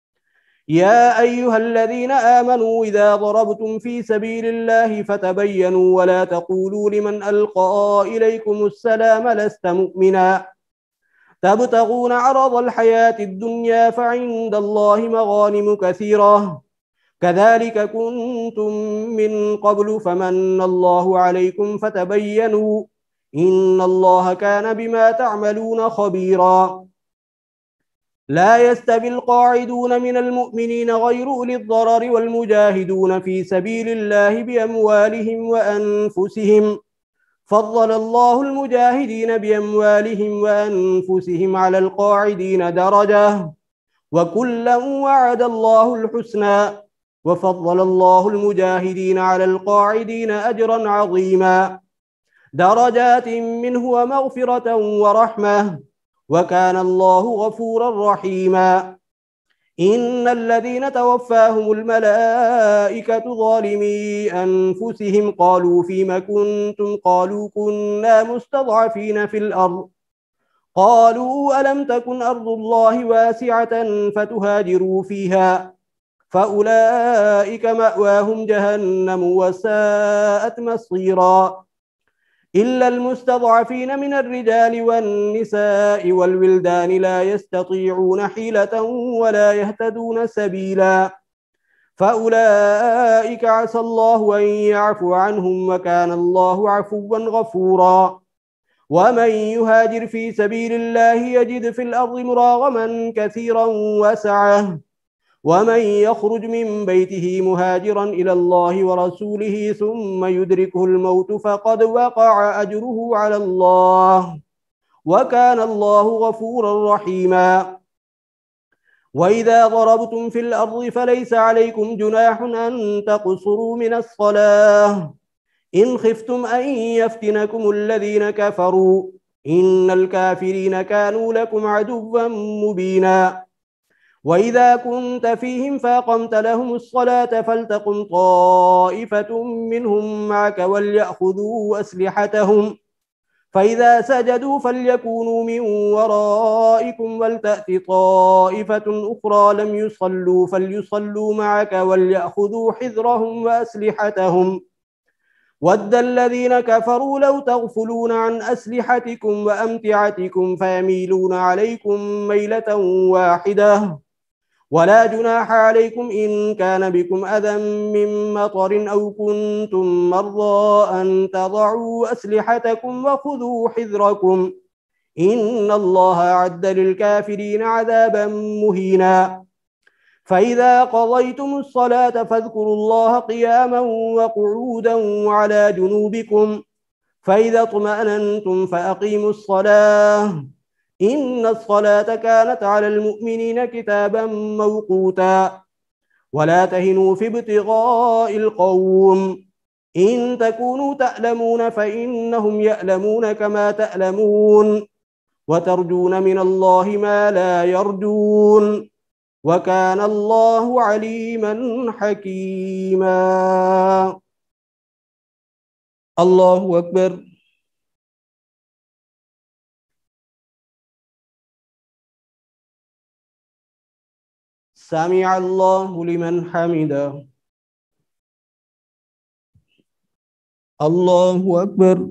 يا أيها الذين آمنوا إذا ضربتم في سبيل الله فتبينوا ولا تقولوا لمن ألقى إليكم السلام لست مؤمنا تبتغون عرض الحياة الدنيا فعند الله مغانم كثيرة كذلك كنتم من قبل فمن الله عليكم فتبينوا إن الله كان بما تعملون خبيرا لا يستوي القاعدون من المؤمنين غير أولي الضرر والمجاهدون في سبيل الله بأموالهم وأنفسهم فضل الله المجاهدين بأموالهم وأنفسهم على القاعدين درجة وكلا وعد الله الحسنى وفضل الله المجاهدين على القاعدين أجرا عظيما درجات منه ومغفرة ورحمة وكان الله غفورا رحيما إن الذين توفاهم الملائكة ظالمي أنفسهم قالوا فيم كنتم قالوا كنا مستضعفين في الأرض قالوا ألم تكن أرض الله واسعة فتهاجروا فيها فأولئك مأواهم جهنم وساءت مصيرا إلا المستضعفين من الرجال والنساء والولدان لا يستطيعون حيلة ولا يهتدون سبيلا فأولئك عسى الله أن يعفو عنهم وكان الله عفوا غفورا ومن يهاجر في سبيل الله يجد في الأرض مراغما كثيرا وسعة ومن يخرج من بيته مهاجرا إلى الله ورسوله ثم يدركه الموت فقد وقع أجره على الله، وكان الله غفورا رحيما. وإذا ضربتم في الأرض فليس عليكم جناح أن تقصروا من الصلاة إن خفتم أن يفتنكم الذين كفروا، إن الكافرين كانوا لكم عدوا مبينا. وإذا كنت فيهم فأقمت لهم الصلاة فلتقم طائفة منهم معك وليأخذوا أسلحتهم، فإذا سجدوا فليكونوا من ورائكم ولتأت طائفة أخرى لم يصلوا فليصلوا معك وليأخذوا حذرهم وأسلحتهم. ود الذين كفروا لو تغفلون عن أسلحتكم وأمتعتكم فيميلون عليكم ميلة واحدة. ولا جناح عليكم إن كان بكم أذى من مطر أو كنتم مرضى أن تضعوا أسلحتكم وخذوا حذركم، إن الله أعد للكافرين عذابا مهينا. فإذا قضيتم الصلاة فاذكروا الله قياما وقعودا وعلى جنوبكم، فإذا اطمأننتم فأقيموا الصلاة، إن الصلاة كانت على المؤمنين كتابا موقوتا. ولا تهنوا في ابتغاء القوم، إن تكونوا تألمون فإنهم يألمون كما تألمون، وترجون من الله ما لا يرجون، وكان الله عليما حكيما. الله أكبر. سمع الله لمن حمده. الله أكبر.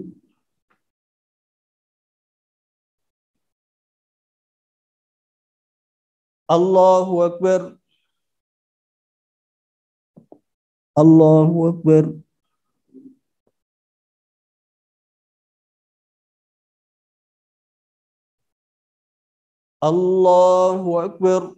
الله أكبر. الله أكبر. الله أكبر.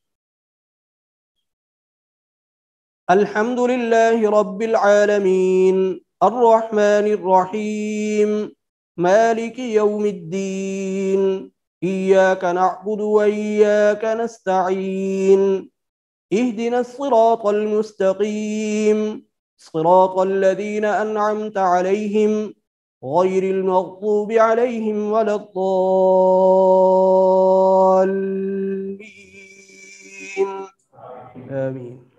الحمد لله رب العالمين الرحمن الرحيم مالك يوم الدين، إياك نعبد وإياك نستعين، اهدنا الصراط المستقيم صراط الذين أنعمت عليهم غير المغضوب عليهم ولا الضالين آمين.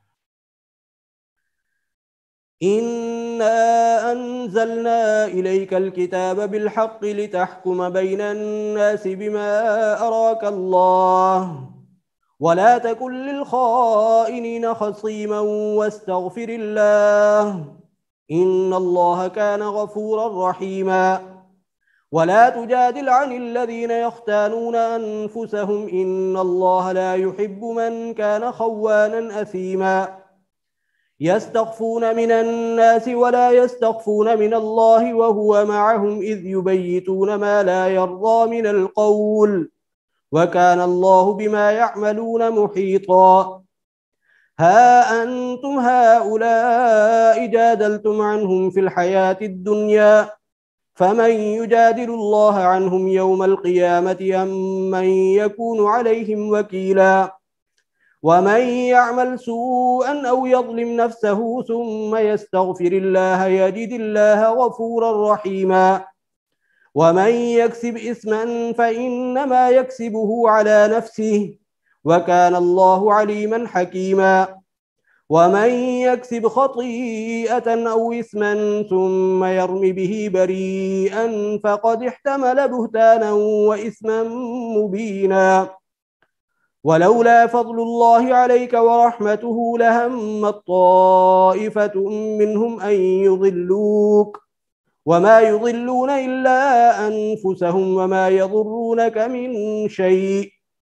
إنا أنزلنا إليك الكتاب بالحق لتحكم بين الناس بما أراك الله، ولا تكن للخائنين خصيما واستغفر الله، إن الله كان غفورا رحيما. ولا تجادل عن الذين يختانون أنفسهم، إن الله لا يحب من كان خوانا أثيما. يستخفون من الناس ولا يستخفون من الله وهو معهم إذ يبيتون ما لا يرضى من القول، وكان الله بما يعملون محيطا. ها أنتم هؤلاء جادلتم عنهم في الحياة الدنيا، فمن يجادل الله عنهم يوم القيامة أم من يكون عليهم وكيلا. ومن يعمل سوءا أو يظلم نفسه ثم يستغفر الله يجد الله غفورا رحيما. ومن يكسب إثما فإنما يكسبه على نفسه، وكان الله عليما حكيما. ومن يكسب خطيئة أو إثما ثم يرم به بريئا فقد احتمل بهتانا وإثما مبينا. ولولا فضل الله عليك ورحمته لهمت طائفة منهم أن يضلوك، وما يضلون إلا أنفسهم وما يضرونك من شيء.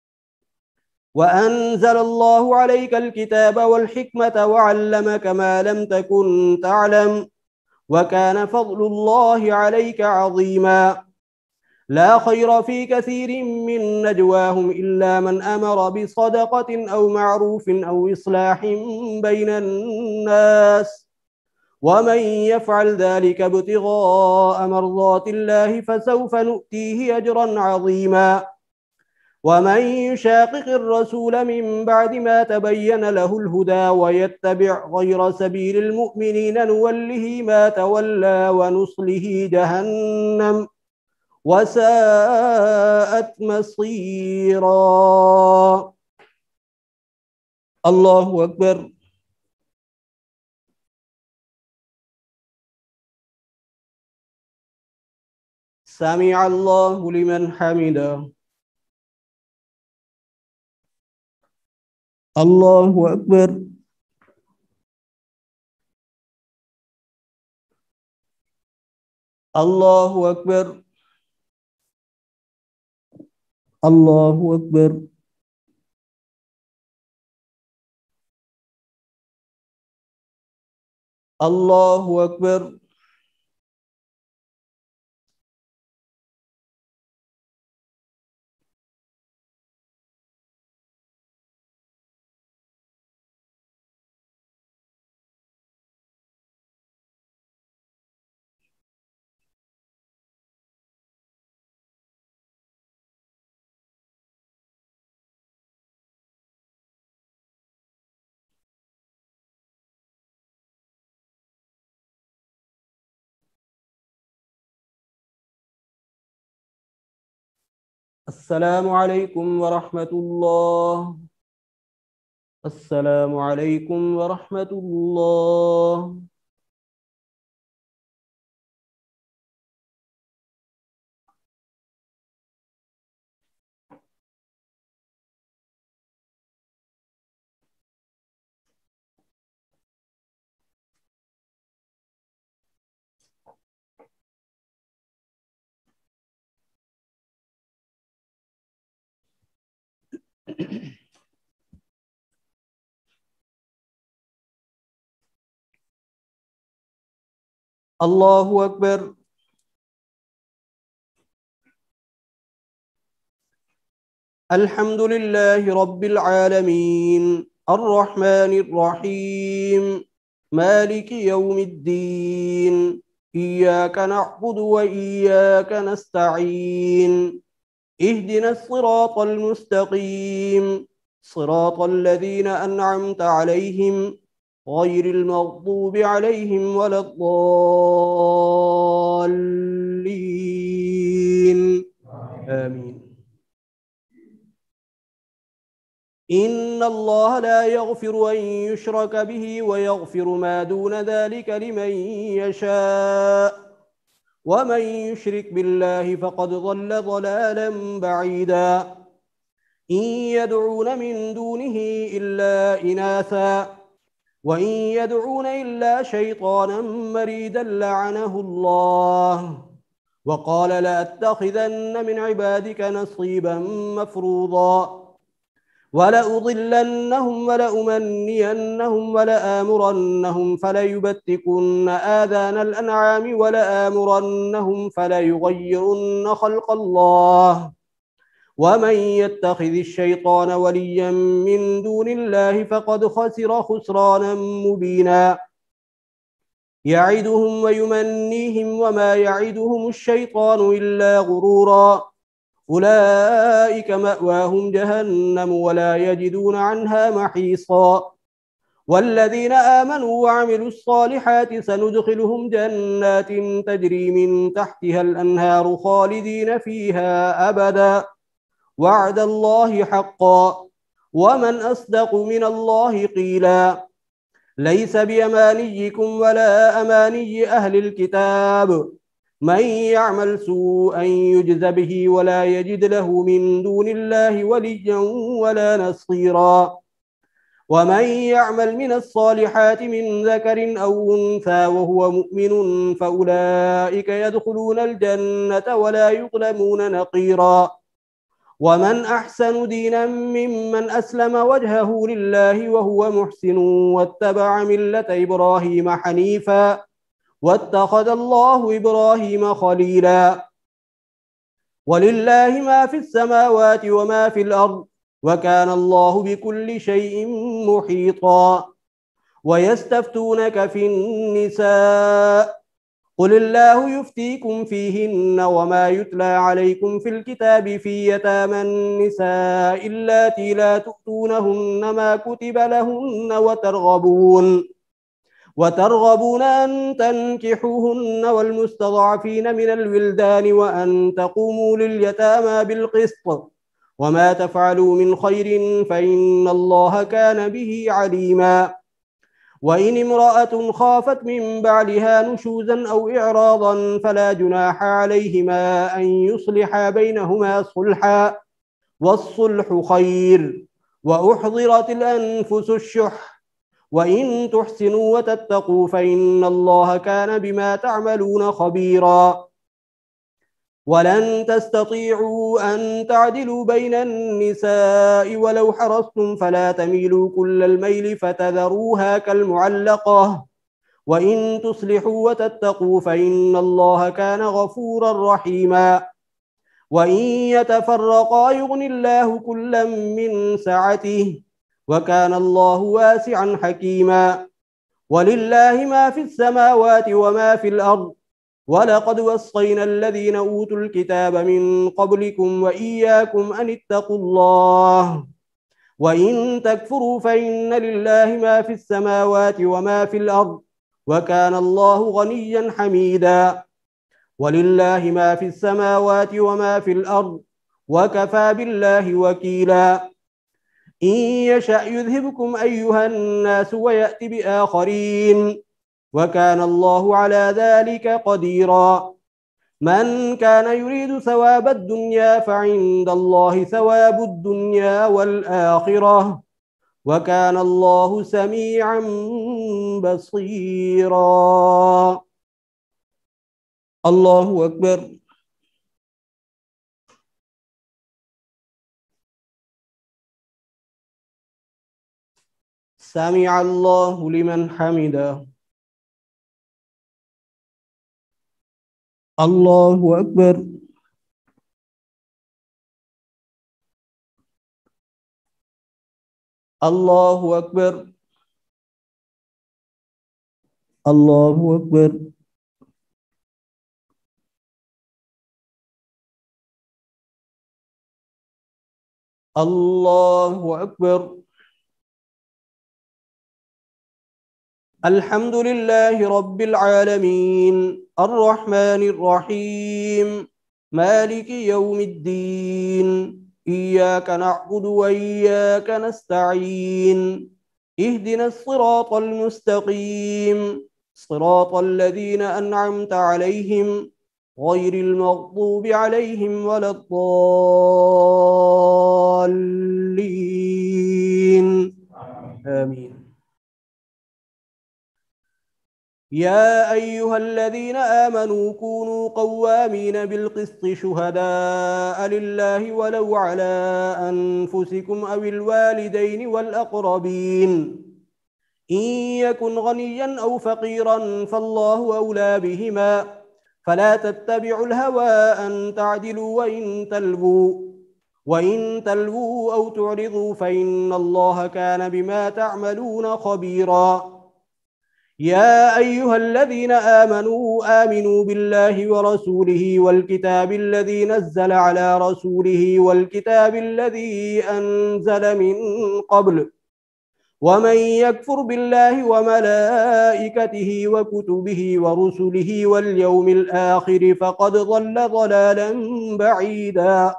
وأنزل الله عليك الكتاب والحكمة وعلمك ما لم تكن تعلم، وكان فضل الله عليك عظيما. لا خير في كثير من نجواهم إلا من أمر بصدقة أو معروف أو إصلاح بين الناس ومن يفعل ذلك ابتغاء مرضات الله فسوف نؤتيه أجرا عظيما ومن يشاقق الرسول من بعد ما تبين له الهدى ويتبع غير سبيل المؤمنين نوله ما تولى ونصله جهنم وساءت مصيرا. الله أكبر. سمع الله لمن حمده. الله أكبر. الله أكبر. الله أكبر. الله أكبر. السلام عليكم ورحمة الله. السلام عليكم ورحمة الله. الله أكبر. الحمد لله رب العالمين الرحمن الرحيم مالك يوم الدين إياك نعبد وإياك نستعين اهدنا الصراط المستقيم صراط الذين أنعمت عليهم غير المغضوب عليهم ولا الضالين آمين. إن الله لا يغفر أن يشرك به ويغفر ما دون ذلك لمن يشاء ومن يشرك بالله فقد ضل ضلالا بعيدا. إن يدعون من دونه إلا إناثا وإن يدعون إلا شيطانا مريدا لعنه الله وقال لأتخذن من عبادك نصيبا مفروضا ولأضلنهم ولأمنينهم ولآمرنهم فليبتكن آذان الأنعام ولآمرنهم فليغيرن خلق الله ومن يتخذ الشيطان وليا من دون الله فقد خسر خسرانا مبينا. يعدهم ويمنيهم وما يعدهم الشيطان إلا غرورا أولئك مأواهم جهنم ولا يجدون عنها محيصا. والذين آمنوا وعملوا الصالحات سندخلهم جنات تجري من تحتها الأنهار خالدين فيها أبدا وعد الله حقا ومن أصدق من الله قيلا. ليس بأمانيكم ولا أماني أهل الكتاب من يعمل سوءا يجز به ولا يجد له من دون الله وليا ولا نصيرا. ومن يعمل من الصالحات من ذكر أو أنثى وهو مؤمن فأولئك يدخلون الجنة ولا يظلمون نقيرا. ومن أحسن دينا ممن أسلم وجهه لله وهو محسن واتبع ملة إبراهيم حنيفا واتخذ الله إبراهيم خليلا. ولله ما في السماوات وما في الأرض وكان الله بكل شيء محيطا. ويستفتونك في النساء قل الله يفتيكم فيهن وما يتلى عليكم في الكتاب في يتامى النساء اللاتي لا تؤتونهن ما كتب لهن وترغبون أن تنكحوهن والمستضعفين من الولدان وأن تقوموا لليتامى بالقسط وما تفعلوا من خير فإن الله كان به عليما. وإن امرأة خافت من بعلها نشوزا أو إعراضا فلا جناح عليهما أن يصلحا بينهما صلحا والصلح خير. وأحضرت الأنفس الشح وإن تحسنوا وتتقوا فإن الله كان بما تعملون خبيرا. ولن تستطيعوا أن تعدلوا بين النساء ولو حرصتم فلا تميلوا كل الميل فتذروها كالمعلقة وإن تصلحوا وتتقوا فإن الله كان غفورا رحيما. وإن يتفرقا يغني الله كلا من سعته وكان الله واسعا حكيما. ولله ما في السماوات وما في الأرض ولقد وصينا الذين أوتوا الكتاب من قبلكم وإياكم أن اتقوا الله وإن تكفروا فإن لله ما في السماوات وما في الأرض وكان الله غنيا حميدا. ولله ما في السماوات وما في الأرض وكفى بالله وكيلا. إن يشأ يذهبكم أيها الناس ويأتي بآخرين وكان الله على ذلك قديرا. من كان يريد ثواب الدنيا فعند الله ثواب الدنيا والآخرة وكان الله سميعا بصيرا. الله أكبر. سمع الله لمن حمده. الله أكبر. الله أكبر. الله أكبر. الله أكبر. الحمد لله رب العالمين الرحمن الرحيم مالك يوم الدين إياك نعبد وإياك نستعين اهدنا الصراط المستقيم صراط الذين أنعمت عليهم غير المغضوب عليهم ولا الضالين آمين. يا أيها الذين آمنوا كونوا قوامين بالقسط شهداء لله ولو على أنفسكم أو الوالدين والأقربين إن يكن غنيا أو فقيرا فالله أولى بهما فلا تتبعوا الهوى أن تعدلوا وإن تلووا أو تعرضوا فإن الله كان بما تعملون خبيرا. يا أيها الذين آمنوا بالله ورسوله والكتاب الذي نزل على رسوله والكتاب الذي أنزل من قبل ومن يكفر بالله وملائكته وكتبه ورسله واليوم الآخر فقد ضل ضلالا بعيدا.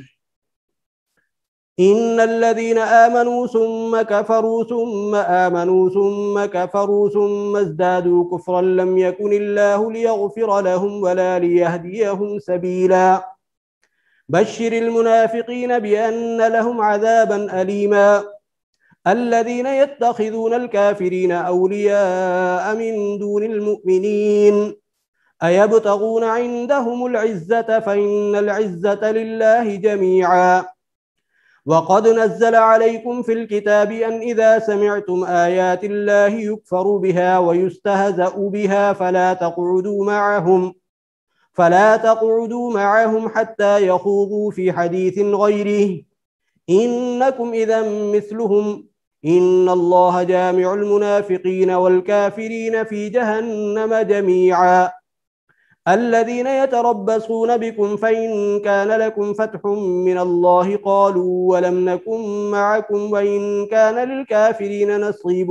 إن الذين آمنوا ثم كفروا ثم آمنوا ثم كفروا ثم ازدادوا كفرا لم يكن الله ليغفر لهم ولا ليهديهم سبيلا. بشر المنافقين بأن لهم عذابا أليما. الذين يتخذون الكافرين أولياء من دون المؤمنين أيبتغون عندهم العزة فإن العزة لله جميعا. وقد نزل عليكم في الكتاب أن إذا سمعتم آيات الله يكفر بها ويستهزأ بها فلا تقعدوا معهم حتى يخوضوا في حديث غيره إنكم إذا مثلهم إن الله جامع المنافقين والكافرين في جهنم جميعا الذين يتربصون بكم فإن كان لكم فتح من الله قالوا ولم نكن معكم وإن كان للكافرين نصيب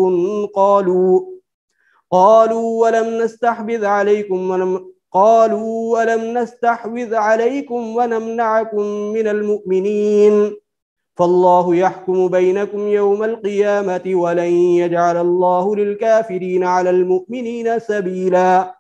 قالوا ولم نستحوذ عليكم ونمنعكم من المؤمنين فالله يحكم بينكم يوم القيامة ولن يجعل الله للكافرين على المؤمنين سبيلا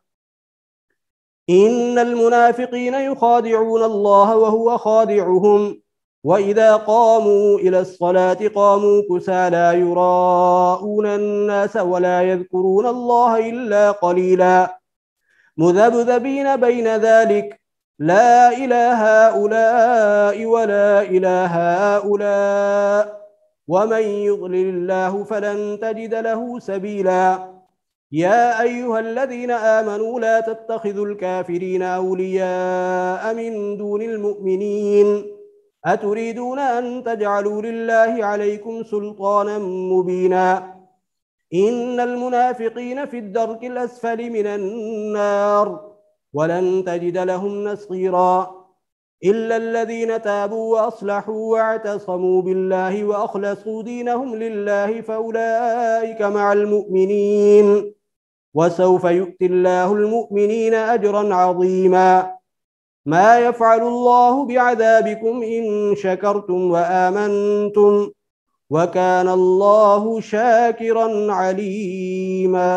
إن المنافقين يخادعون الله وهو خادعهم وإذا قاموا إلى الصلاة قاموا كسالى يراءون الناس ولا يذكرون الله إلا قليلا مذبذبين بين ذلك لا إله هؤلاء ولا إله هؤلاء ومن يضلل الله فلن تجد له سبيلا يا أيها الذين آمنوا لا تتخذوا الكافرين أولياء من دون المؤمنين أتريدون أن تجعلوا لله عليكم سلطانا مبينا إن المنافقين في الدرك الأسفل من النار ولن تجد لهم نصيرا إلا الذين تابوا وأصلحوا واعتصموا بالله وأخلصوا دينهم لله فأولئك مع المؤمنين وسوف يؤتي الله المؤمنين أجرا عظيما ما يفعل الله بعذابكم إن شكرتم وآمنتم وكان الله شاكرا عليما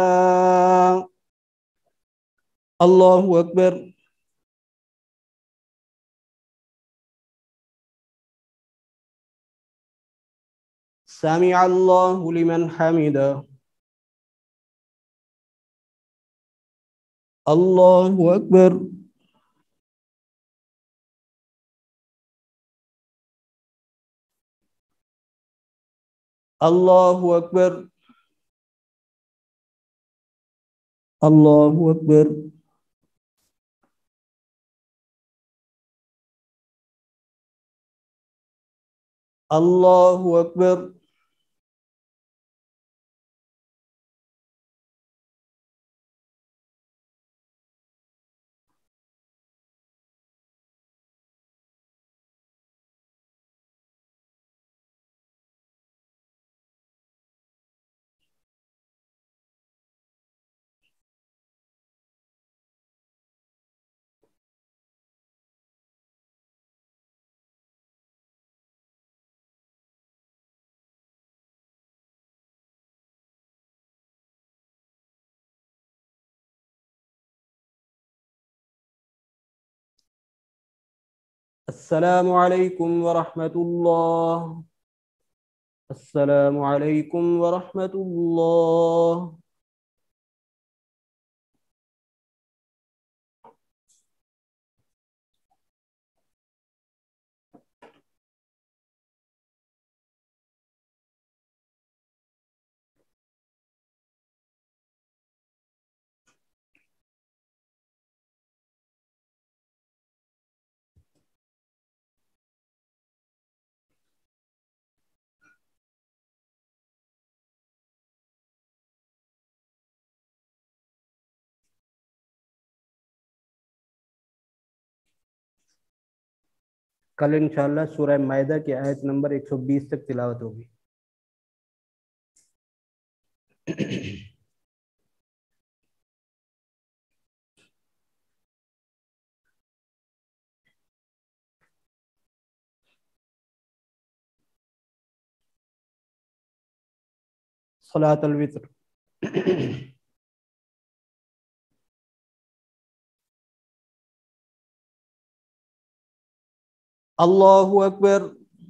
الله أكبر سمع الله لمن حمده الله أكبر الله أكبر الله أكبر الله أكبر السلام عليكم ورحمة الله السلام عليكم ورحمة الله कल इंशाल्लाह सूरह मायदा की आयत नंबर 120 तक तिलावत होगी सलात अल वित्र अल्लाहु अकबर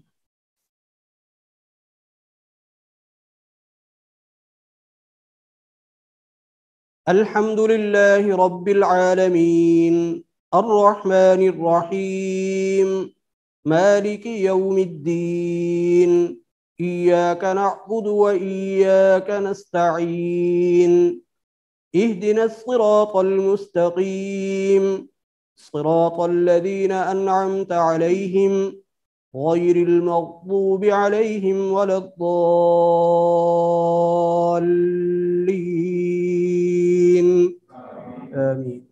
अल्हम्दुलिल्लाहि रब्बिल आलमीन अर्रहमानिर रहीम मालिकि यौमिद्दीन इय्याक नअबुदु व इय्याक नस्तईन इहदिनस सिरातल मुस्तकीम صراط الذين أنعمت عليهم غير المغضوب عليهم ولا الضالين آمين.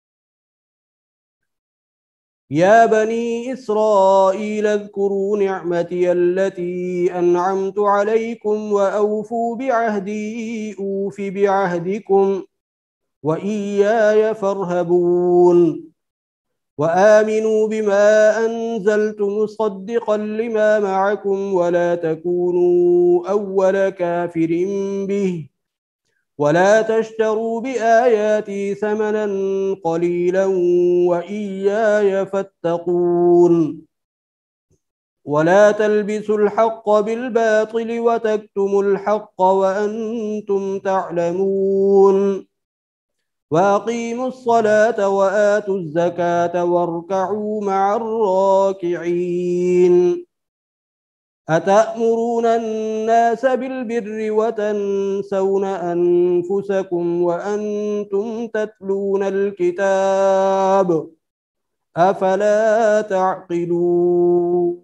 يا بني إسرائيل اذكروا نعمتي التي أنعمت عليكم وأوفوا بعهدي أوف بعهدكم وإياي فارهبون. وآمنوا بما أنزلت مصدقا لما معكم ولا تكونوا أول كافر به ولا تشتروا بآياتي ثمنا قليلا وإياي فاتقون. ولا تلبسوا الحق بالباطل وتكتموا الحق وأنتم تعلمون. وأقيموا الصلاة وآتوا الزكاة واركعوا مع الراكعين. أتأمرون الناس بالبر وتنسون أنفسكم وأنتم تتلون الكتاب أفلا تعقلون.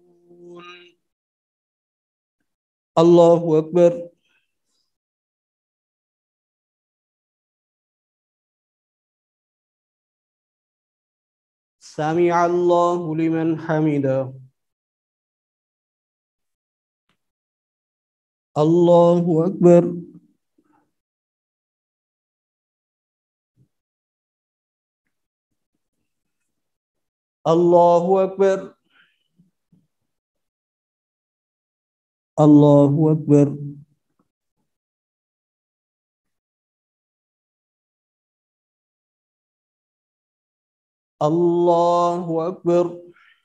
الله أكبر. سمع الله لمن حمده. الله أكبر. الله أكبر. الله أكبر. الله أكبر.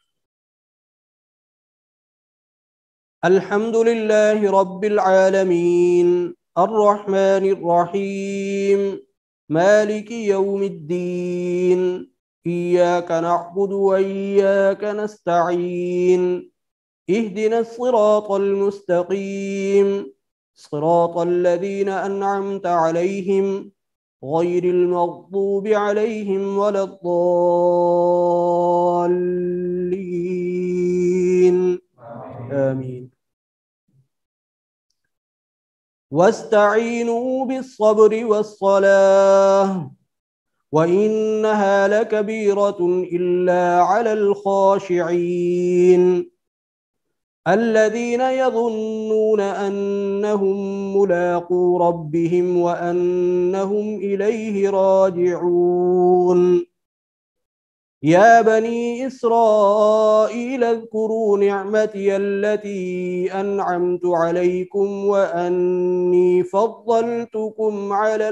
الحمد لله رب العالمين الرحمن الرحيم مالك يوم الدين. إياك نعبد وإياك نستعين. اهدنا الصراط المستقيم صراط الذين أنعمت عليهم غير المغضوب عليهم ولا الضالين آمين. واستعينوا بالصبر والصلاة وإنها لكبيرة إلا على الخاشعين الذين يظنون أنهم ملاقو ربهم وأنهم إليه راجعون. يا بني إسرائيل اذكروا نعمتي التي أنعمت عليكم وأني فضلتكم على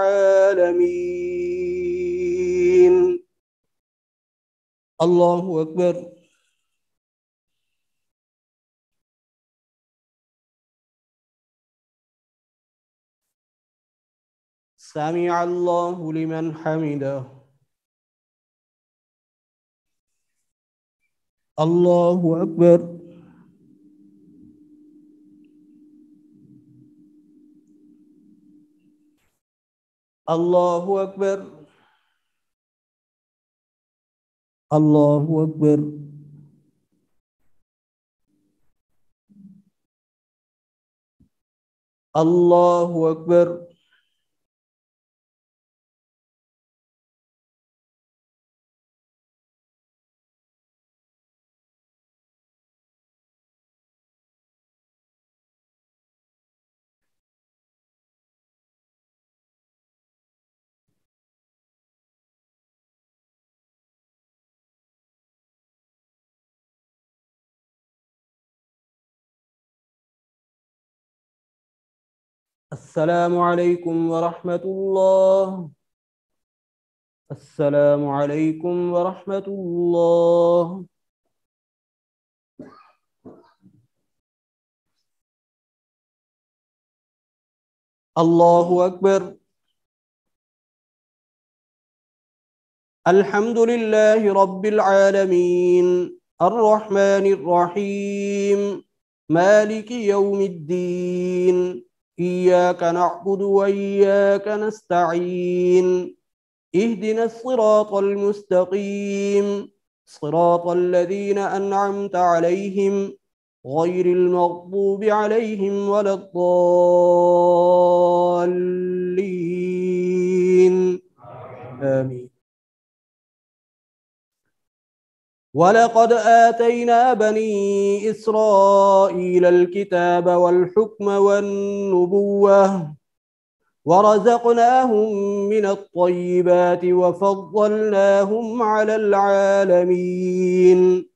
العالمين. الله أكبر. سمع الله لمن حمده. الله أكبر. الله أكبر. الله أكبر. الله أكبر. السلام عليكم ورحمة الله. السلام عليكم ورحمة الله. الله أكبر. الحمد لله رب العالمين الرحمن الرحيم مالك يوم الدين. إياك نعبد وإياك نستعين. اهدنا الصراط المستقيم صراط الذين أنعمت عليهم غير المغضوب عليهم ولا الضالين آمين. ولقد آتينا بني إسرائيل الكتاب والحكم والنبوة ورزقناهم من الطيبات وفضلناهم على العالمين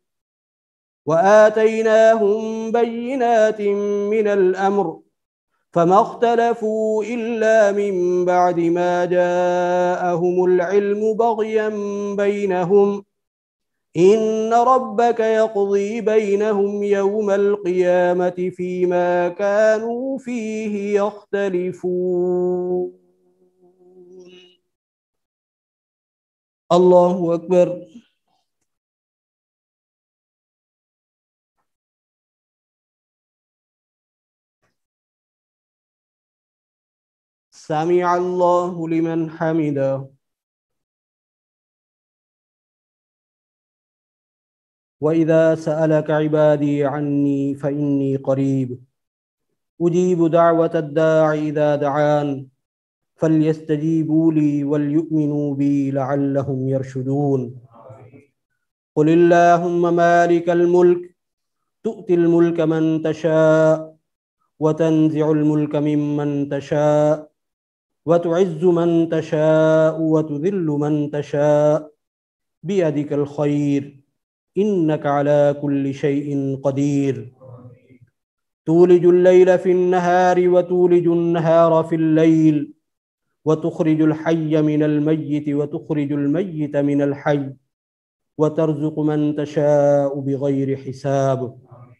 وآتيناهم بينات من الأمر فما اختلفوا إلا من بعد ما جاءهم العلم بغيا بينهم إن ربك يقضي بينهم يوم القيامة فيما كانوا فيه يختلفون. الله أكبر. سمع الله لمن حمده. وإذا سألك عبادي عني فإني قريب أجيب دعوة الداع إذا دعان فليستجيبوا لي وليؤمنوا بي لعلهم يرشدون. قل اللهم مالك الملك تؤتي الملك من تشاء وتنزع الملك ممن تشاء وتعز من تشاء وتذل من تشاء بيدك الخير إنك على كل شيء قدير. تولج الليل في النهار وتولج النهار في الليل وتخرج الحي من الميت وتخرج الميت من الحي وترزق من تشاء بغير حساب.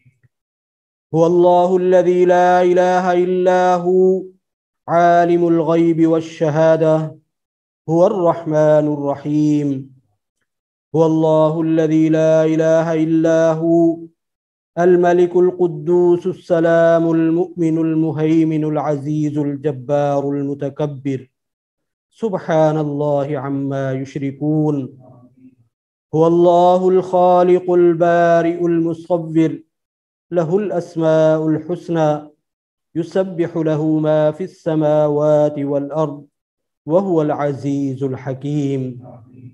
هو الله الذي لا إله إلا هو عالم الغيب والشهادة هو الرحمن الرحيم. هو الله الذي لا إله إلا هو الملك القدوس السلام المؤمن المهيمن العزيز الجبار المتكبر سبحان الله عما يشركون. هو الله الخالق البارئ المصور له الأسماء الحسنى يسبح له ما في السماوات والأرض وهو العزيز الحكيم.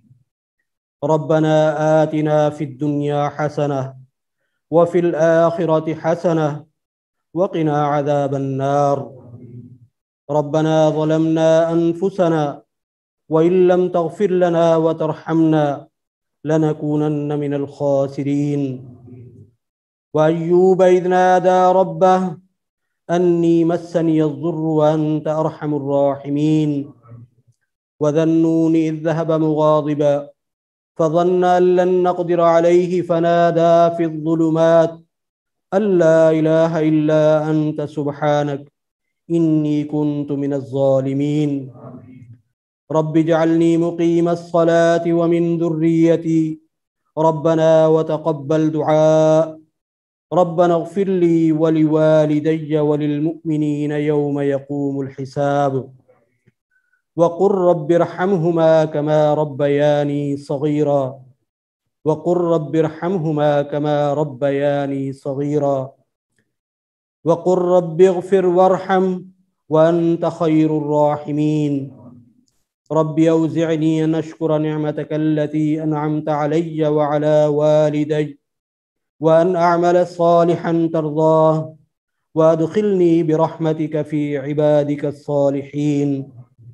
ربنا آتنا في الدنيا حسنة وفي الآخرة حسنة وقنا عذاب النار. ربنا ظلمنا أنفسنا وإن لم تغفر لنا وترحمنا لنكونن من الخاسرين. وأيوب إذ نادى ربه أني مسني الضر وأنت أرحم الراحمين. وذا النون إذ ذهب مغاضبا فظن أن لن نقدر عليه فنادى في الظلمات أن لا إله إلا أنت سبحانك إني كنت من الظالمين. رب اجعلني مقيم الصلاة ومن ذريتي ربنا وتقبل دعاء. ربنا اغفر لي ولوالدي وللمؤمنين يوم يقوم الحساب. وقل رب ارحمهما كما ربياني صغيرا. وقل رب ارحمهما كما ربياني صغيرا. وقل رب اغفر وارحم وأنت خير الراحمين. رب أوزعني أن أشكر نعمتك التي أنعمت علي وعلى والدي وأن أعمل صالحا ترضاه وأدخلني برحمتك في عبادك الصالحين.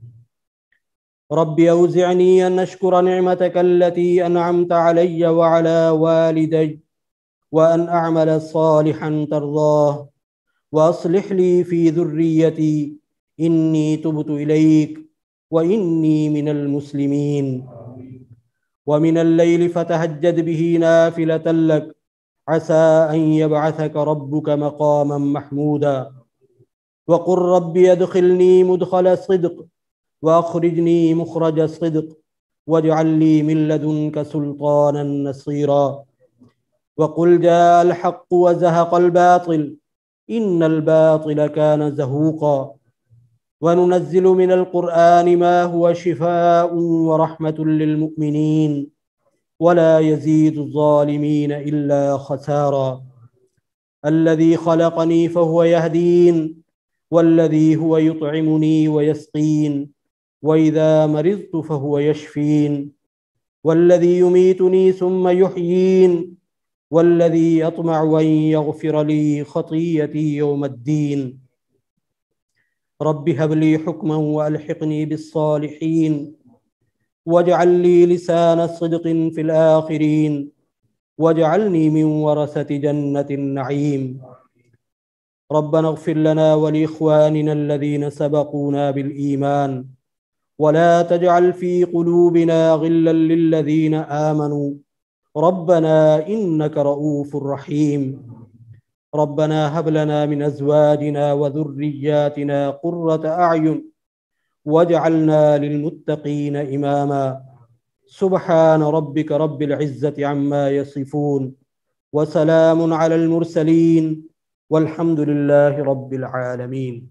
رب أوزعني أن أشكر نعمتك التي أنعمت علي وعلى والدي وأن أعمل صالحا ترضاه وأصلح لي في ذريتي إني تبت إليك وإني من المسلمين. ومن الليل فتهجد به نافلة لك عسى أن يبعثك ربك مقاما محمودا. وقل رب يدخلني مدخل صدق وأخرجني مخرج صدق واجعل لي من لدنك سلطانا نصيرا. وقل جاء الحق وزهق الباطل إن الباطل كان زهوقا. وننزل من القرآن ما هو شفاء ورحمة للمؤمنين ولا يزيد الظالمين إلا خسارا. الذي خلقني فهو يهدين، والذي هو يطعمني ويسقين، وإذا مرضت فهو يشفين، والذي يميتني ثم يحيين، والذي يطمع أن يغفر لي خطيئتي يوم الدين. رب هب لي حكما وألحقني بالصالحين، واجعل لي لسان صدق في الآخرين، واجعلني من ورثة جنة النعيم. ربنا اغفر لنا ولإخواننا الذين سبقونا بالإيمان، ولا تجعل في قلوبنا غلا للذين آمنوا ربنا إنك رؤوف رحيم. ربنا هب لنا من أزواجنا وذرياتنا قرة أعين واجعلنا للمتقين إماما. سبحان ربك رب العزة عما يصفون، وسلام على المرسلين، والحمد لله رب العالمين.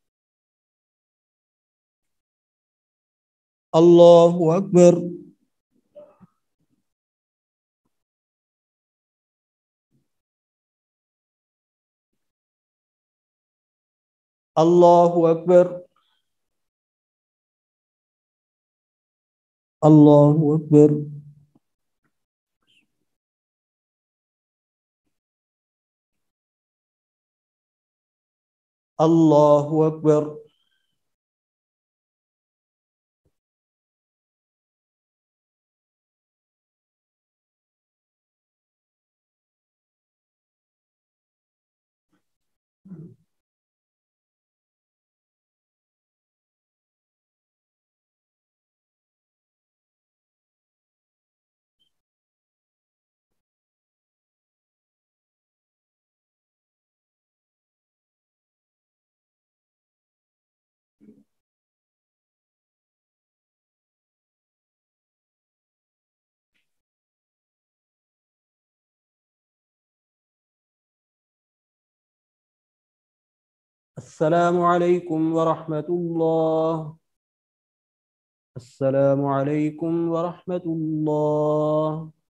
الله أكبر. الله أكبر. الله أكبر. الله أكبر. السلام عليكم ورحمة الله. السلام عليكم ورحمة الله.